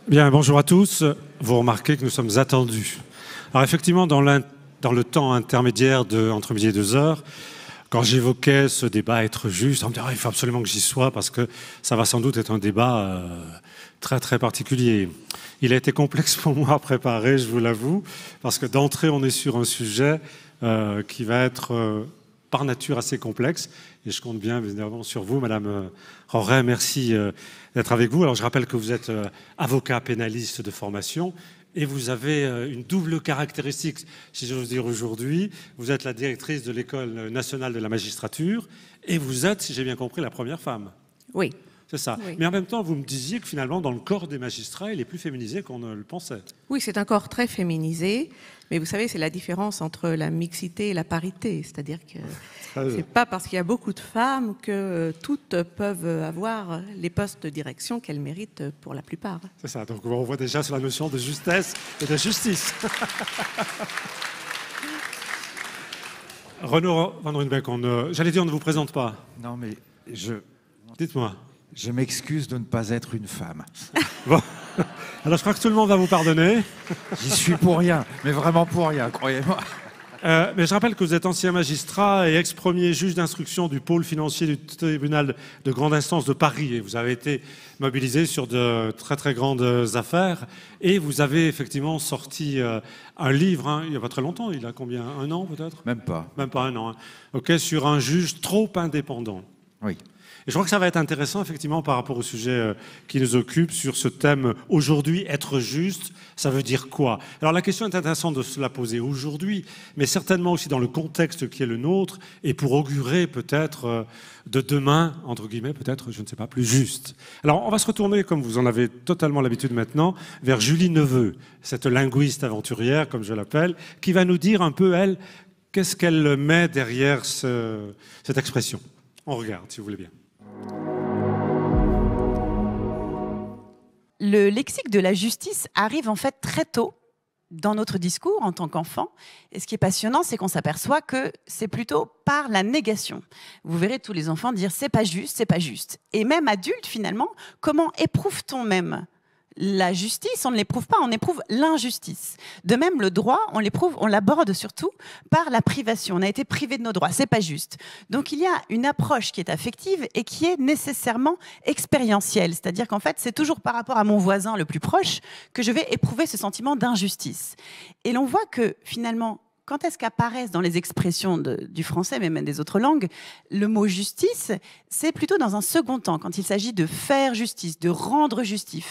Bien, bonjour à tous. Vous remarquez que nous sommes attendus. Alors effectivement, dans le temps intermédiaire entre midi et 2 heures, quand j'évoquais ce débat être juste, on me disait il faut absolument que j'y sois parce que ça va sans doute être un débat très très particulier. Il a été complexe pour moi à préparer, je vous l'avoue, parce que d'entrée on est sur un sujet qui va être par nature assez complexe. Et je compte bien évidemment sur vous, Madame Roret. Merci d'être avec vous. Alors je rappelle que vous êtes avocat pénaliste de formation. Et vous avez une double caractéristique, si j'ose dire aujourd'hui. Vous êtes la directrice de l'École nationale de la magistrature et vous êtes, si j'ai bien compris, la première femme. Oui. C'est ça. Oui. Mais en même temps, vous me disiez que finalement, dans le corps des magistrats, il est plus féminisé qu'on ne le pensait. Oui, c'est un corps très féminisé, mais vous savez, c'est la différence entre la mixité et la parité. C'est-à-dire que c'est pas parce qu'il y a beaucoup de femmes que toutes peuvent avoir les postes de direction qu'elles méritent pour la plupart. C'est ça. Donc on voit déjà sur la notion de justesse et de justice. Renaud Van Ruynbeck, j'allais dire on ne vous présente pas. Non, mais Dites-moi. je m'excuse de ne pas être une femme. Bon. Alors je crois que tout le monde va vous pardonner. J'y suis pour rien, mais vraiment pour rien, croyez-moi. Mais je rappelle que vous êtes ancien magistrat et ex-premier juge d'instruction du pôle financier du tribunal de grande instance de Paris. Et vous avez été mobilisé sur de très très grandes affaires. Et vous avez effectivement sorti un livre, il n'y a pas très longtemps, il a combien? 1 an peut-être? Même pas. Même pas 1 an. Ok, sur un juge trop indépendant. Oui. Et je crois que ça va être intéressant, effectivement, par rapport au sujet qui nous occupe, sur ce thème « Aujourd'hui, être juste », ça veut dire quoi? Alors la question est intéressante de se la poser aujourd'hui, mais certainement aussi dans le contexte qui est le nôtre, et pour augurer peut-être de demain, entre guillemets, peut-être, je ne sais pas, plus juste. Alors on va se retourner, comme vous en avez totalement l'habitude maintenant, vers Julie Neveu, cette linguiste aventurière, comme je l'appelle, qui va nous dire un peu, elle, qu'est-ce qu'elle met derrière cette expression. On regarde, si vous voulez bien. Le lexique de la justice arrive en fait très tôt dans notre discours en tant qu'enfant. Et ce qui est passionnant, c'est qu'on s'aperçoit que c'est plutôt par la négation. Vous verrez tous les enfants dire « c'est pas juste, c'est pas juste ». Et même adultes, finalement, comment éprouve-t-on même la justice? On ne l'éprouve pas, on éprouve l'injustice. De même, le droit, on l'éprouve, on l'aborde surtout par la privation. On a été privé de nos droits, c'est pas juste. Donc il y a une approche qui est affective et qui est nécessairement expérientielle. C'est-à-dire qu'en fait, c'est toujours par rapport à mon voisin le plus proche que je vais éprouver ce sentiment d'injustice. Et l'on voit que finalement, quand est-ce qu'apparaissent dans les expressions du français, mais même des autres langues, le mot justice, c'est plutôt dans un second temps, quand il s'agit de faire justice, de rendre justice.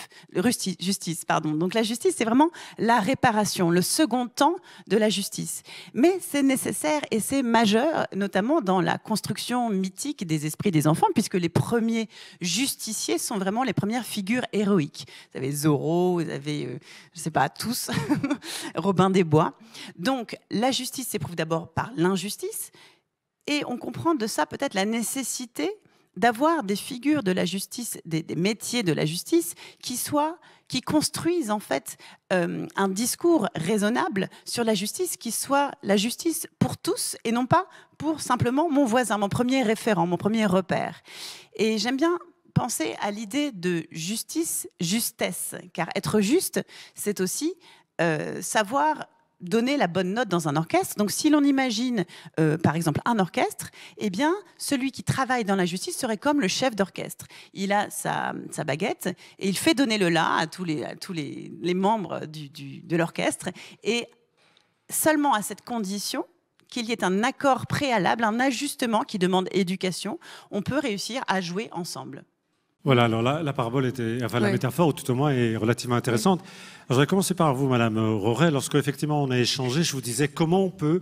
Donc la justice, c'est vraiment la réparation, le second temps de la justice. Mais c'est nécessaire et c'est majeur, notamment dans la construction mythique des esprits des enfants, puisque les premiers justiciers sont vraiment les premières figures héroïques. Vous avez Zorro, vous avez, je ne sais pas, tous, Robin des Bois. Donc, la justice s'éprouve d'abord par l'injustice et on comprend de ça peut-être la nécessité d'avoir des figures de la justice, des métiers de la justice qui construisent en fait un discours raisonnable sur la justice qui soit la justice pour tous et non pas pour simplement mon voisin, mon premier référent, mon premier repère. Et j'aime bien penser à l'idée de justice, justesse, car être juste, c'est aussi savoir donner la bonne note dans un orchestre. Donc, si l'on imagine, par exemple, un orchestre, eh bien, celui qui travaille dans la justice serait comme le chef d'orchestre. Il a sa baguette et il fait donner le la à tous les membres de l'orchestre. Et seulement à cette condition qu'il y ait un accord préalable, un ajustement qui demande éducation, on peut réussir à jouer ensemble. Voilà, alors la parabole était, enfin la métaphore, tout au moins, est relativement intéressante. Alors, je vais commencer par vous, Madame Roret. Lorsque effectivement on a échangé, je vous disais comment on peut.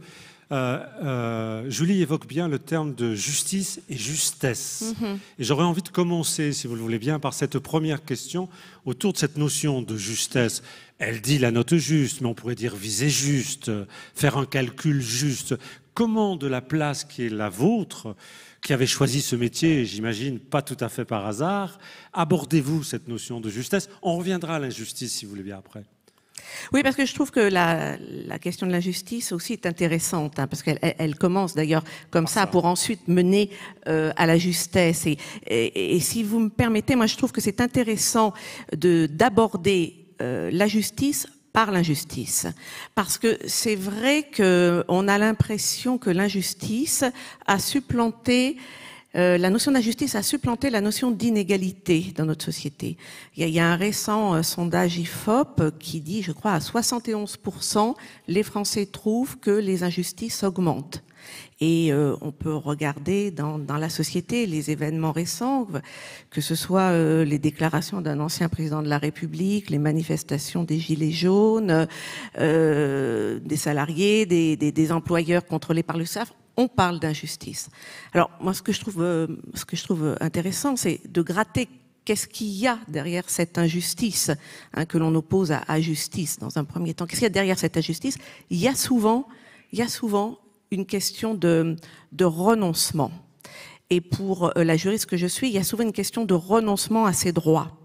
Julie évoque bien le terme de justice et justesse. Et j'aurais envie de commencer, si vous le voulez bien, par cette première question autour de cette notion de justesse. Elle dit la note juste, mais on pourrait dire viser juste, faire un calcul juste. Comment, de la place qui est la vôtre, qui avez choisi ce métier, j'imagine pas tout à fait par hasard, abordez-vous cette notion de justesse? On reviendra à l'injustice, si vous voulez bien, après. Oui, parce que je trouve que la question de la justice aussi est intéressante, parce qu'elle commence d'ailleurs comme ça pour ensuite mener à la justesse. Et si vous me permettez, moi je trouve que c'est intéressant d'aborder la justice par l'injustice. Parce que c'est vrai qu'on a l'impression que l'injustice a supplanté la notion d'injustice a supplanté la notion d'inégalité dans notre société. Il y a un récent sondage IFOP qui dit, je crois, à 71%, les Français trouvent que les injustices augmentent. Et on peut regarder dans la société les événements récents, que ce soit les déclarations d'un ancien président de la République, les manifestations des Gilets jaunes, des salariés, des employeurs contrôlés par le SAF. On parle d'injustice. Alors moi, ce que je trouve intéressant, c'est de gratter qu'est-ce qu'il y a derrière cette injustice, hein, que l'on oppose à justice dans un premier temps. Qu'est-ce qu'il y a derrière cette injustice? Il y a souvent une question de renoncement. Et pour la juriste que je suis, il y a souvent une question de renoncement à ses droits.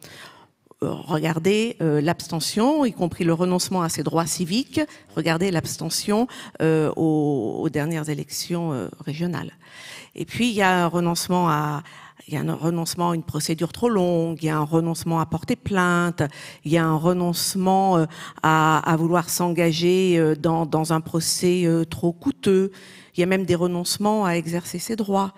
Regardez l'abstention, y compris le renoncement à ses droits civiques. Regardez l'abstention aux dernières élections régionales. Et puis il y a un renoncement à une procédure trop longue, il y a un renoncement à porter plainte, il y a un renoncement à vouloir s'engager dans un procès trop coûteux. Il y a même des renoncements à exercer ses droits.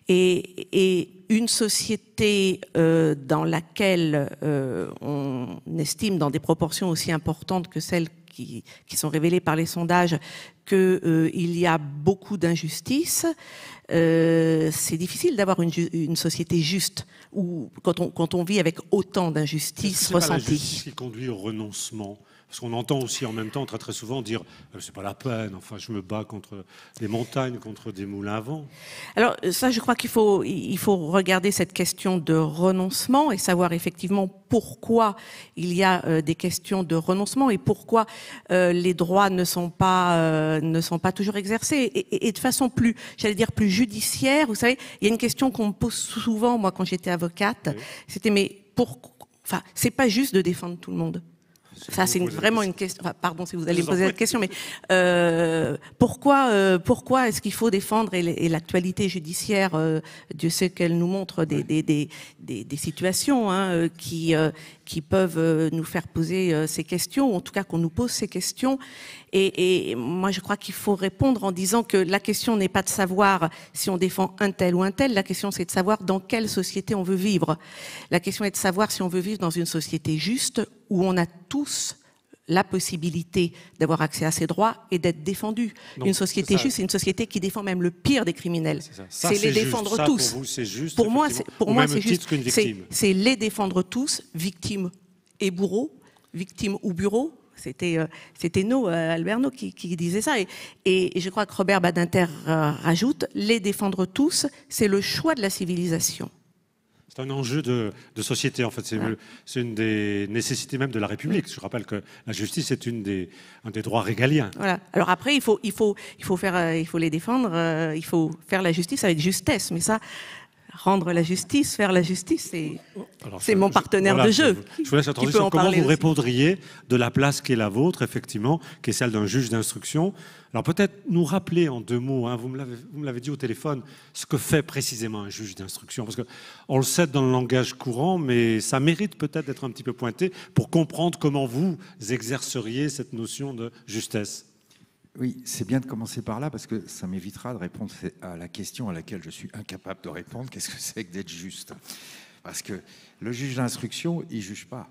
Et une société dans laquelle on estime, dans des proportions aussi importantes que celles qui sont révélées par les sondages, qu'il y a beaucoup d'injustice, c'est difficile d'avoir une société juste où, quand on vit avec autant d'injustice ressentie. C'est pas la justice qui conduit au renoncement. Parce qu'on entend aussi en même temps très très souvent dire c'est pas la peine, enfin je me bats contre des montagnes, contre des moulins à vent. Alors ça, je crois qu'il faut regarder cette question de renoncement et savoir effectivement pourquoi il y a des questions de renoncement et pourquoi les droits ne sont pas toujours exercés et de façon plus judiciaire. Vous savez, il y a une question qu'on me pose souvent moi quand j'étais avocate, oui. C'était c'est pas juste de défendre tout le monde. Ça, c'est vraiment une question. Enfin, pardon si vous allez me poser cette question, mais pourquoi est-ce qu'il faut défendre et l'actualité judiciaire, Dieu sait qu'elle nous montre des situations qui peuvent nous faire poser ces questions, ou en tout cas qu'on nous pose ces questions. Et moi, je crois qu'il faut répondre en disant que la question n'est pas de savoir si on défend un tel ou un tel. La question, c'est de savoir dans quelle société on veut vivre. La question est de savoir si on veut vivre dans une société juste où on a tous la possibilité d'avoir accès à ses droits et d'être défendu. Donc, une société juste, c'est une société qui défend même le pire des criminels. C'est les défendre ça, tous. Pour vous, c'est juste. Pour moi, c'est juste. C'est les défendre tous, victimes et bourreaux, victimes ou bureaux. C'était Albert No qui disait ça. Et je crois que Robert Badinter rajoute, les défendre tous, c'est le choix de la civilisation. C'est un enjeu de société, en fait. C'est une des nécessités même de la République. Je rappelle que la justice est un des droits régaliens. Voilà. Alors après, il faut les défendre, il faut faire la justice avec justesse. Mais ça, rendre la justice, faire la justice, c'est mon partenaire de jeu. Je vous laisse la transition. Comment vous répondriez de la place qui est la vôtre, effectivement, qui est celle d'un juge d'instruction? Alors peut-être nous rappeler en deux mots, hein, vous me l'avez dit au téléphone, ce que fait précisément un juge d'instruction. Parce qu'on le sait dans le langage courant, mais ça mérite peut-être d'être un petit peu pointé pour comprendre comment vous exerceriez cette notion de justesse. Oui, c'est bien de commencer par là parce que ça m'évitera de répondre à la question à laquelle je suis incapable de répondre. Qu'est-ce que c'est que d'être juste? Parce que le juge d'instruction, il ne juge pas.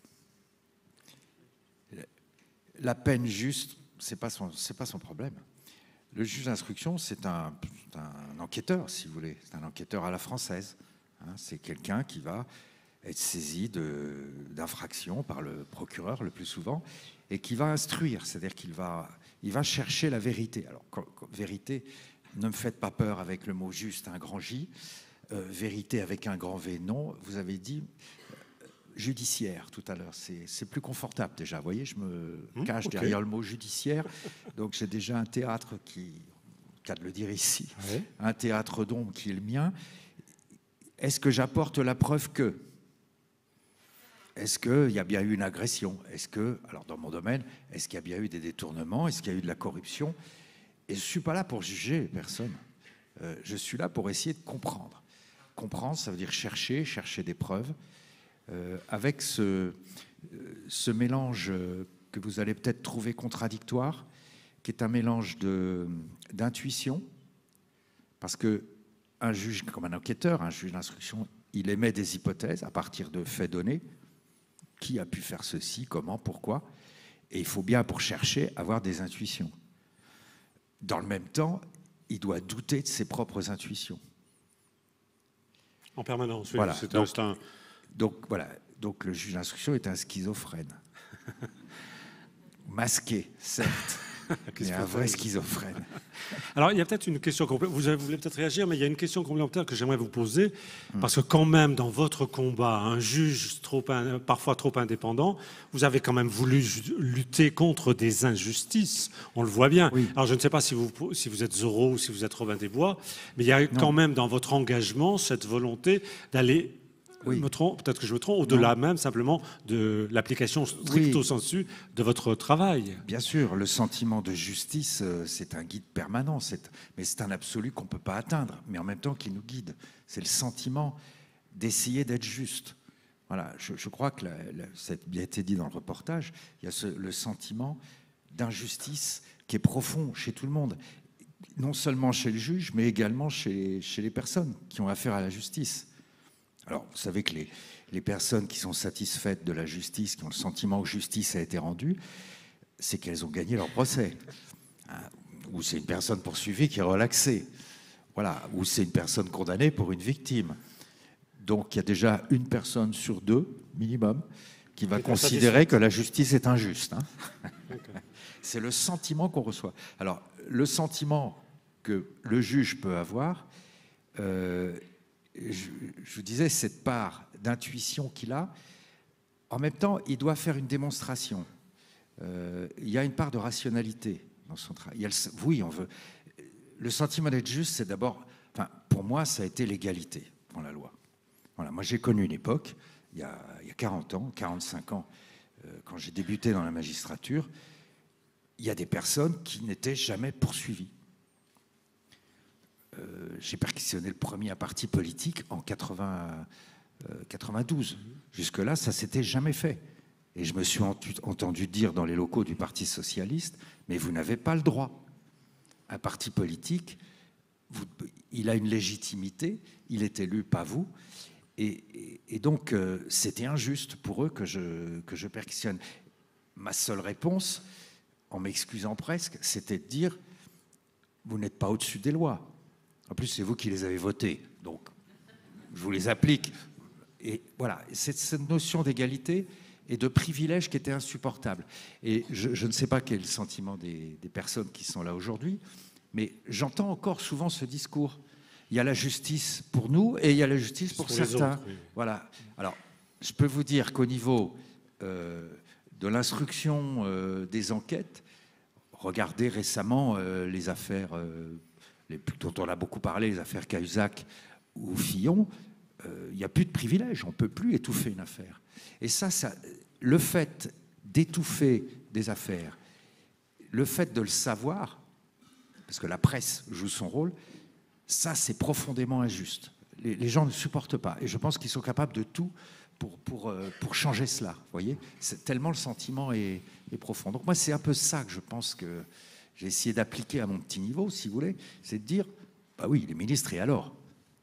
La peine juste, c'est pas son problème. Le juge d'instruction, c'est un enquêteur, si vous voulez. C'est un enquêteur à la française. Hein, c'est quelqu'un qui va être saisi d'infractions par le procureur le plus souvent et qui va instruire, c'est-à-dire qu'il va chercher la vérité. Alors, vérité, ne me faites pas peur avec le mot juste, un grand J. Vérité avec un grand V, non. Vous avez dit judiciaire tout à l'heure. C'est plus confortable déjà. Vous voyez, je me cache derrière le mot judiciaire. Donc, j'ai déjà un théâtre qu'à de le dire ici, un théâtre d'ombre qui est le mien. Est-ce que j'apporte la preuve que? Est-ce qu'il y a bien eu une agression? Alors dans mon domaine, est-ce qu'il y a bien eu des détournements? Est-ce qu'il y a eu de la corruption? Et je ne suis pas là pour juger personne. Je suis là pour essayer de comprendre. Comprendre, ça veut dire chercher des preuves avec ce mélange que vous allez peut-être trouver contradictoire, qui est un mélange d'intuition, parce qu'un juge, comme un enquêteur, un juge d'instruction, il émet des hypothèses à partir de faits donnés. Qui a pu faire ceci, comment, pourquoi? Et il faut bien, pour chercher, avoir des intuitions. Dans le même temps, il doit douter de ses propres intuitions. En permanence, oui. Voilà. Donc le juge d'instruction est un schizophrène. Masqué, certes, mais un vrai schizophrène. Alors, il y a peut-être une question complémentaire. Vous voulez peut-être réagir, mais il y a une question complémentaire que j'aimerais vous poser. Parce que quand même, dans votre combat, un juge parfois trop indépendant, vous avez quand même voulu lutter contre des injustices. On le voit bien. Oui. Alors, je ne sais pas si vous êtes Zorro ou si vous êtes Robin des Bois, mais il y a quand même dans votre engagement cette volonté d'aller... Oui. Peut-être que je me trompe, au-delà même simplement de l'application stricto sensu de votre travail. Bien sûr, le sentiment de justice, c'est un guide permanent, mais c'est un absolu qu'on ne peut pas atteindre, mais en même temps qui nous guide. C'est le sentiment d'essayer d'être juste. Voilà, je crois que ça a bien été dit dans le reportage, il y a le sentiment d'injustice qui est profond chez tout le monde, non seulement chez le juge, mais également chez les personnes qui ont affaire à la justice. Alors, vous savez que les personnes qui sont satisfaites de la justice, qui ont le sentiment que justice a été rendue, c'est qu'elles ont gagné leur procès. Ou c'est une personne poursuivie qui est relaxée. Voilà. Ou c'est une personne condamnée pour une victime. Donc, il y a déjà une personne sur deux, minimum, qui va considérer que la justice est injuste. C'est le sentiment qu'on reçoit. Alors, le sentiment que le juge peut avoir... je vous disais, cette part d'intuition qu'il a, en même temps, il doit faire une démonstration. Il y a une part de rationalité dans son travail. Oui, on veut. Le sentiment d'être juste, c'est d'abord, enfin, pour moi, ça a été l'égalité dans la loi. Voilà, moi, j'ai connu une époque, il y a 40 ans, 45 ans, quand j'ai débuté dans la magistrature, il y a des personnes qui n'étaient jamais poursuivies. J'ai perquisitionné le premier parti politique en 92. Jusque-là, ça ne s'était jamais fait. Et je me suis entendu dire dans les locaux du Parti socialiste, mais vous n'avez pas le droit. Un parti politique, il a une légitimité, il est élu, pas vous. Et donc, c'était injuste pour eux que je perquisitionne. Ma seule réponse, en m'excusant presque, c'était de dire, vous n'êtes pas au-dessus des lois. En plus, c'est vous qui les avez votés, donc je vous les applique. Et voilà, c'est cette notion d'égalité et de privilège qui était insupportable. Et je ne sais pas quel est le sentiment des personnes qui sont là aujourd'hui, mais j'entends encore souvent ce discours. Il y a la justice pour nous et il y a la justice pour certains. Autres, oui. Voilà. Alors, je peux vous dire qu'au niveau de l'instruction des enquêtes, regardez récemment les affaires... dont on a beaucoup parlé, les affaires Cahuzac ou Fillon, il n'y a plus de privilèges, on ne peut plus étouffer une affaire. Et ça, le fait d'étouffer des affaires, le fait de le savoir, parce que la presse joue son rôle, ça, c'est profondément injuste. Les gens ne supportent pas. Et je pense qu'ils sont capables de tout pour changer cela. Vous voyez, c'est tellement le sentiment est profond. Donc moi, c'est un peu ça que je pense que j'ai essayé d'appliquer à mon petit niveau, si vous voulez, c'est de dire, bah oui, il est ministre et alors?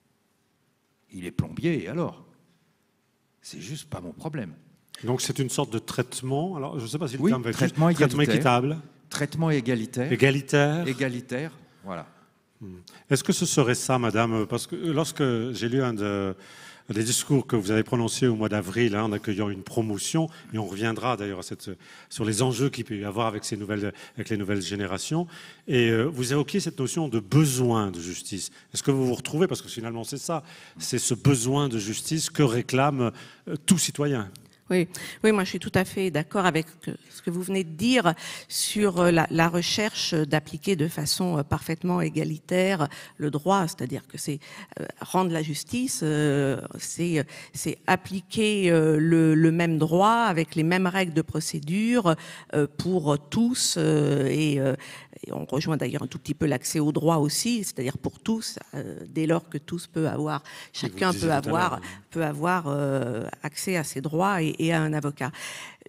Il est plombier et alors? C'est juste pas mon problème. Donc c'est une sorte de traitement, alors je ne sais pas si le Oui, terme va être traitement juste, traitement équitable. Traitement égalitaire. Égalitaire, voilà. Est-ce que ce serait ça, madame? Parce que lorsque j'ai lu un des discours que vous avez prononcés au mois d'avril, en accueillant une promotion, et on reviendra d'ailleurs sur les enjeux qu'il peut y avoir avec les nouvelles générations, et vous évoquiez cette notion de besoin de justice. Est-ce que vous vous retrouvez, parce que finalement c'est ça, c'est ce besoin de justice que réclame tout citoyen? Oui, moi je suis tout à fait d'accord avec ce que vous venez de dire sur la recherche d'appliquer de façon parfaitement égalitaire le droit, c'est-à-dire que c'est rendre la justice, c'est appliquer le même droit avec les mêmes règles de procédure pour tous et on rejoint d'ailleurs un tout petit peu l'accès au droit aussi, c'est-à-dire pour tous, dès lors que tous peut avoir, chacun peut avoir accès à ses droits et à un avocat.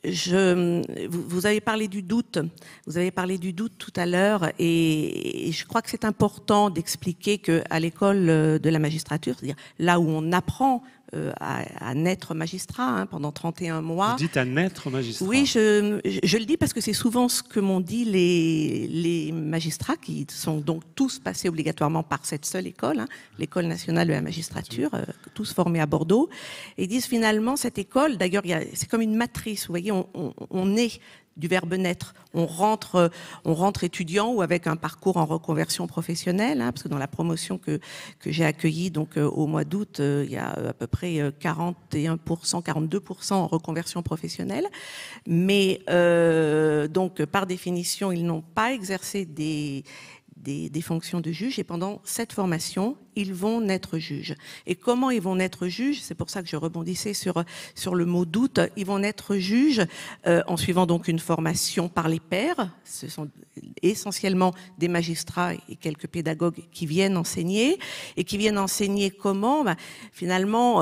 Vous avez parlé du doute. Vous avez parlé du doute tout à l'heure, et je crois que c'est important d'expliquer qu'à l'école de la magistrature, c'est-à-dire là où on apprend à naître magistrat pendant 31 mois. Vous dites à naître magistrat? Oui, je le dis parce que c'est souvent ce que m'ont dit les magistrats qui sont donc tous passés obligatoirement par cette seule école, l'École nationale de la magistrature, tous formés à Bordeaux. Et ils disent finalement cette école, d'ailleurs c'est comme une matrice, vous voyez, on est du verbe naître. On rentre étudiant ou avec un parcours en reconversion professionnelle, parce que dans la promotion que j'ai accueillie donc au mois d'août, il y a à peu près 41%, 42% en reconversion professionnelle. Mais donc par définition, ils n'ont pas exercé des fonctions de juge, et pendant cette formation, ils vont naître juges. Et comment ils vont naître juges? C'est pour ça que je rebondissais sur le mot doute. Ils vont naître juges en suivant donc une formation par les pairs. Ce sont essentiellement des magistrats et quelques pédagogues qui viennent enseigner. Et qui viennent enseigner comment? Finalement,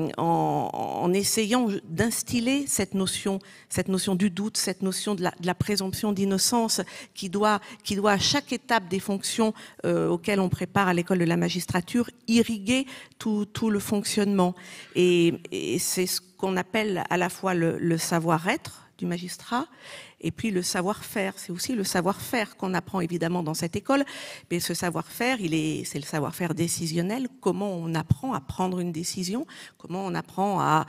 en essayant d'instiller cette notion du doute, cette notion de la présomption d'innocence qui doit à chaque étape des fonctions auxquelles on prépare à l'école de la magistrature irriguer tout le fonctionnement. Et c'est ce qu'on appelle à la fois le savoir-être du magistrat et puis le savoir-faire. C'est aussi le savoir-faire qu'on apprend évidemment dans cette école, mais ce savoir-faire, c'est le savoir-faire décisionnel. Comment on apprend à prendre une décision, comment on apprend à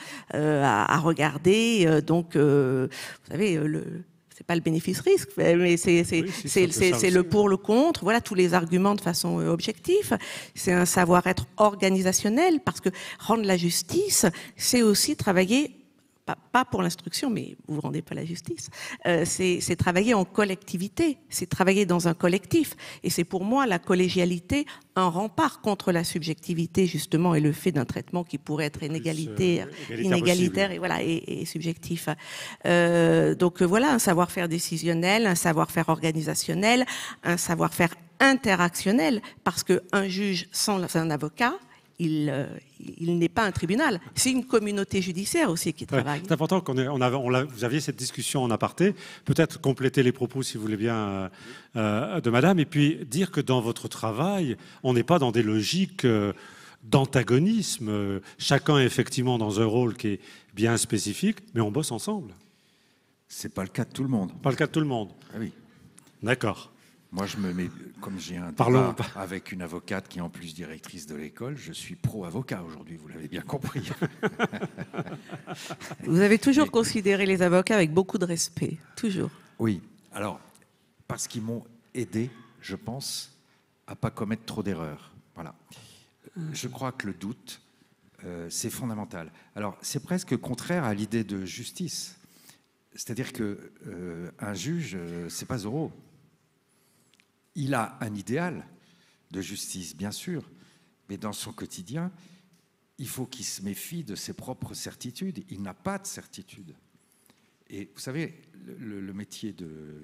regarder, vous savez, c'est pas le bénéfice-risque, mais c'est le pour, le contre. Voilà tous les arguments de façon objective. C'est un savoir-être organisationnel, parce que rendre la justice, c'est aussi travailler, pas pour l'instruction, mais vous ne rendez pas la justice. C'est travailler en collectivité, c'est travailler dans un collectif. Et c'est pour moi la collégialité un rempart contre la subjectivité, justement, et le fait d'un traitement qui pourrait être inégalitaire et voilà, et subjectif. Donc voilà, un savoir-faire décisionnel, un savoir-faire organisationnel, un savoir-faire interactionnel, parce qu'un juge sans un avocat, il n'est pas un tribunal. C'est une communauté judiciaire aussi qui travaille. C'est important vous aviez cette discussion en aparté. Peut-être compléter les propos, si vous voulez bien, de madame, et puis dire que dans votre travail, on n'est pas dans des logiques d'antagonisme. Chacun est effectivement dans un rôle qui est bien spécifique, mais on bosse ensemble. C'est pas le cas de tout le monde. Pas le cas de tout le monde. Ah oui. D'accord. Moi, je me mets, comme j'ai un débat avec une avocate qui est en plus directrice de l'école, je suis pro-avocat aujourd'hui, vous l'avez bien compris. Vous avez toujours considéré les avocats avec beaucoup de respect, toujours. Oui, alors, parce qu'ils m'ont aidé, je pense, à pas commettre trop d'erreurs. Voilà. Je crois que le doute, c'est fondamental. Alors, c'est presque contraire à l'idée de justice. C'est-à-dire qu'un juge, c'est pas Zorro. Il a un idéal de justice, bien sûr, mais dans son quotidien, il faut qu'il se méfie de ses propres certitudes. Il n'a pas de certitude. Et vous savez, le métier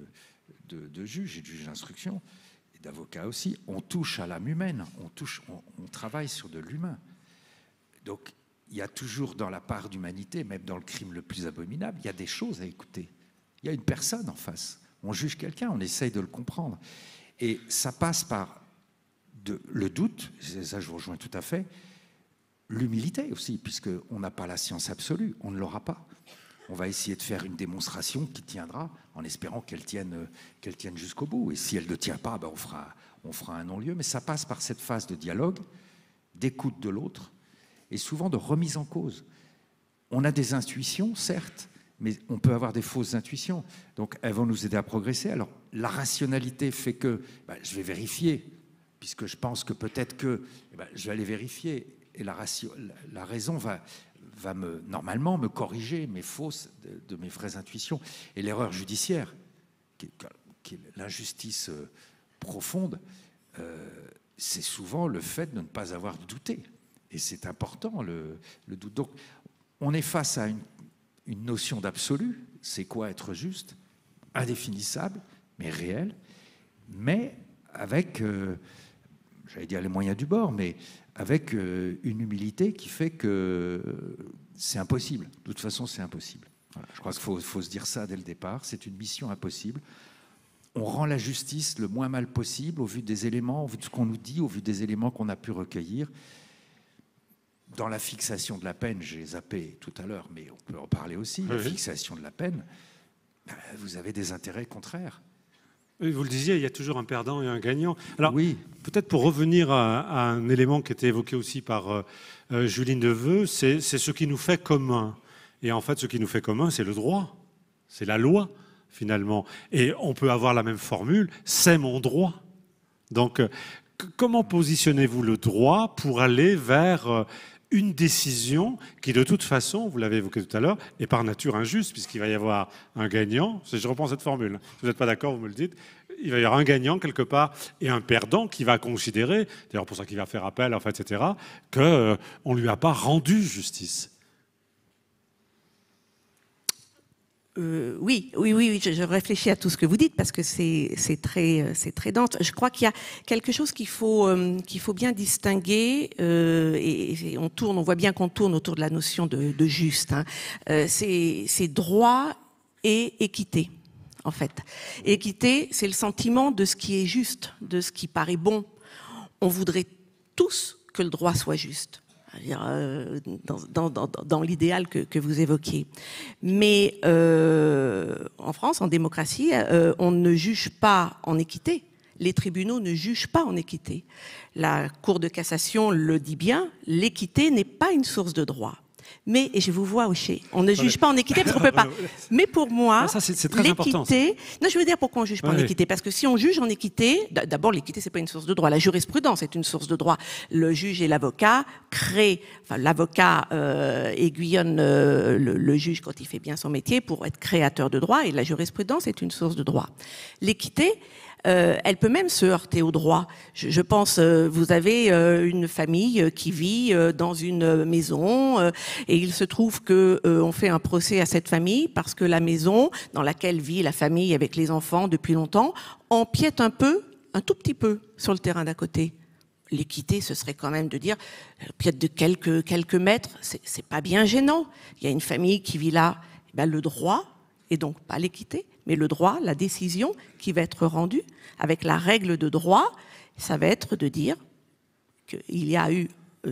de juge et de juge d'instruction, et d'avocat aussi, on touche à l'âme humaine, on travaille sur de l'humain. Donc, il y a toujours dans la part d'humanité, même dans le crime le plus abominable, il y a des choses à écouter. Il y a une personne en face. On juge quelqu'un, on essaye de le comprendre. Et ça passe par le doute, ça je vous rejoins tout à fait, l'humilité aussi, puisqu'on n'a pas la science absolue, on ne l'aura pas. On va essayer de faire une démonstration qui tiendra, en espérant qu'elle tienne jusqu'au bout. Et si elle ne tient pas, ben on fera un non-lieu. Mais ça passe par cette phase de dialogue, d'écoute de l'autre, et souvent de remise en cause. On a des intuitions, certes, mais on peut avoir des fausses intuitions. Donc, elles vont nous aider à progresser. Alors, la rationalité fait que je vais vérifier, puisque je pense que peut-être que je vais aller vérifier. Et la raison va normalement me corriger mes fausses de mes vraies intuitions. Et l'erreur judiciaire, qui est l'injustice profonde, c'est souvent le fait de ne pas avoir douté. Et c'est important, le doute. Donc, on est face à une notion d'absolu, c'est quoi être juste, indéfinissable, mais réel, mais avec, j'allais dire les moyens du bord, mais avec une humilité qui fait que c'est impossible. De toute façon, c'est impossible. Voilà, je crois qu'il faut se dire ça dès le départ. C'est une mission impossible. On rend la justice le moins mal possible au vu des éléments, au vu de ce qu'on nous dit, au vu des éléments qu'on a pu recueillir. Dans la fixation de la peine, j'ai zappé tout à l'heure, mais on peut en parler aussi, la fixation de la peine, vous avez des intérêts contraires. Vous le disiez, il y a toujours un perdant et un gagnant. Alors, oui. Peut-être pour revenir à un élément qui était évoqué aussi par Julie Neveu, c'est ce qui nous fait commun. Et en fait, ce qui nous fait commun, c'est le droit, c'est la loi, finalement. Et on peut avoir la même formule, c'est mon droit. Donc, comment positionnez-vous le droit pour aller vers une décision qui, de toute façon, vous l'avez évoqué tout à l'heure, est par nature injuste, puisqu'il va y avoir un gagnant. Je reprends cette formule. Si vous n'êtes pas d'accord, vous me le dites. Il va y avoir un gagnant quelque part et un perdant qui va considérer, d'ailleurs pour ça qu'il va faire appel, en fait, etc., qu'on ne lui a pas rendu justice. Oui, je réfléchis à tout ce que vous dites parce que c'est très dense. Je crois qu'il y a quelque chose qu'il faut bien distinguer et on voit bien qu'on tourne autour de la notion de juste. Hein. C'est droit et équité, en fait. Équité, c'est le sentiment de ce qui est juste, de ce qui paraît bon. On voudrait tous que le droit soit juste. Dans l'idéal que vous évoquiez. Mais en France, en démocratie, on ne juge pas en équité. Les tribunaux ne jugent pas en équité. La Cour de cassation le dit bien, l'équité n'est pas une source de droit. Mais, et je vous vois hocher, on ne juge pas en équité parce qu'on peut pas. Mais pour moi, l'équité... Non, je veux dire pourquoi on ne juge pas en équité. Parce que si on juge en équité, d'abord l'équité, c'est pas une source de droit. La jurisprudence est une source de droit. Le juge et l'avocat créent... Enfin, l'avocat aiguillonne le juge quand il fait bien son métier pour être créateur de droit. Et la jurisprudence est une source de droit. L'équité... elle peut même se heurter au droit. Je pense, vous avez une famille qui vit dans une maison et il se trouve que on fait un procès à cette famille parce que la maison dans laquelle vit la famille avec les enfants depuis longtemps empiète un tout petit peu sur le terrain d'à côté. L'équité, ce serait quand même de dire, empiète de quelques mètres, c'est pas bien gênant. Il y a une famille qui vit là, ben, le droit, et donc pas l'équité, mais le droit, la décision qui va être rendue avec la règle de droit, ça va être de dire qu'il y a eu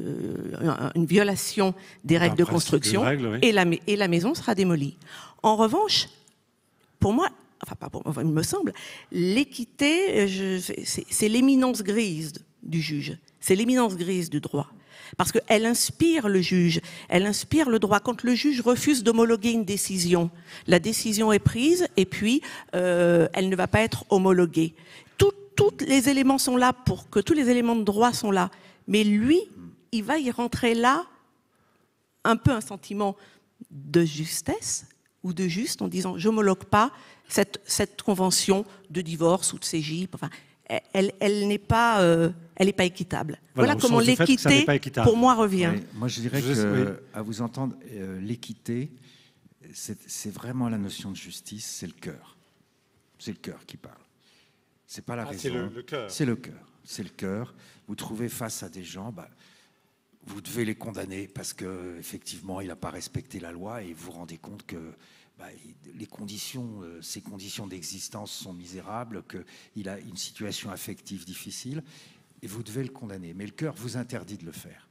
une violation des règles de construction et la maison sera démolie. En revanche, pour moi, enfin pas pour moi, il me semble, l'équité, c'est l'éminence grise du juge, c'est l'éminence grise du droit. Parce qu'elle inspire le juge, elle inspire le droit. Quand le juge refuse d'homologuer une décision, la décision est prise et puis elle ne va pas être homologuée. Tous les éléments sont là pour que tous les éléments de droit sont là. Mais lui, il va y rentrer là un peu un sentiment de justesse ou de juste en disant j'homologue pas cette convention de divorce ou de cégip. Enfin, elle n'est pas équitable. Voilà comment l'équité, pour moi, revient. Oui, moi, je dirais qu'à vous entendre, l'équité, c'est vraiment la notion de justice, c'est le cœur. C'est le cœur qui parle. C'est pas la raison. C'est le cœur. C'est le cœur. C'est le cœur. Vous trouvez face à des gens, vous devez les condamner parce que effectivement, il n'a pas respecté la loi et vous vous rendez compte que les conditions, ses conditions d'existence sont misérables, qu'il a une situation affective difficile, et vous devez le condamner. Mais le cœur vous interdit de le faire.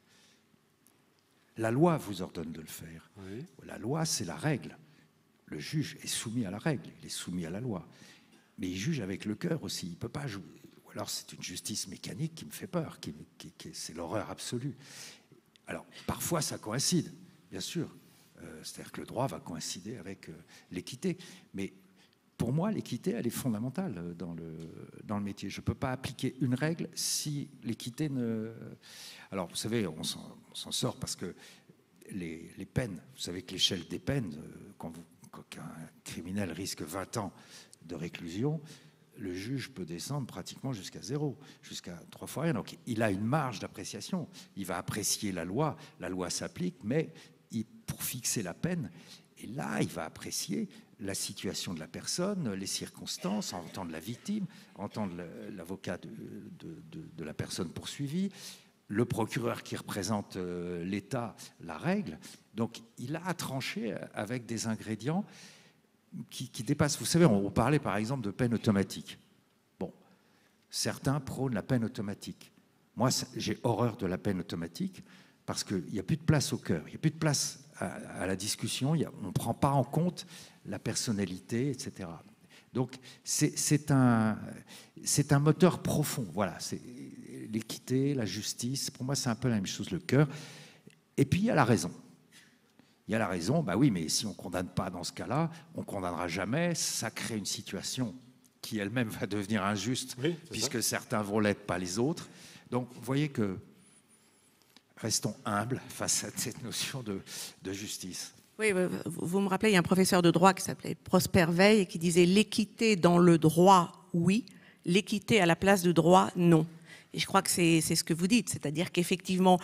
La loi vous ordonne de le faire. Oui. La loi, c'est la règle. Le juge est soumis à la règle, il est soumis à la loi. Mais il juge avec le cœur aussi. Il ne peut pas jouer. Ou alors c'est une justice mécanique qui me fait peur, c'est l'horreur absolue. Alors, parfois, ça coïncide, bien sûr. C'est-à-dire que le droit va coïncider avec l'équité. Mais pour moi, l'équité, elle est fondamentale dans le métier. Je ne peux pas appliquer une règle si l'équité ne... Alors, vous savez, on s'en sort parce que les peines, vous savez que l'échelle des peines, quand un criminel risque 20 ans de réclusion, le juge peut descendre pratiquement jusqu'à 0, jusqu'à 3 fois rien. Donc, il a une marge d'appréciation. Il va apprécier la loi s'applique, mais pour fixer la peine, et là, il va apprécier la situation de la personne, les circonstances, entendre la victime, entendre l'avocat de la personne poursuivie, le procureur qui représente l'État la règle. Donc il a à trancher avec des ingrédients qui dépassent. Vous savez, on parlait par exemple de peine automatique. Bon, certains prônent la peine automatique. Moi, j'ai horreur de la peine automatique parce qu'il n'y a plus de place au cœur, il n'y a plus de place à la discussion, on ne prend pas en compte la personnalité, etc. Donc c'est un moteur profond. Voilà, c'est l'équité, la justice. Pour moi, c'est un peu la même chose, le cœur. Et puis il y a la raison. Il y a la raison, bah oui, mais si on ne condamne pas dans ce cas-là, on ne condamnera jamais, ça crée une situation qui elle-même va devenir injuste, oui, puisque certains vont l'être, pas les autres. Donc, vous voyez que restons humbles face à cette notion de justice. Oui, vous me rappelez, il y a un professeur de droit qui s'appelait Prosper Veil et qui disait « l'équité dans le droit, oui, l'équité à la place du droit, non ». Et je crois que c'est ce que vous dites, c'est-à-dire qu'effectivement,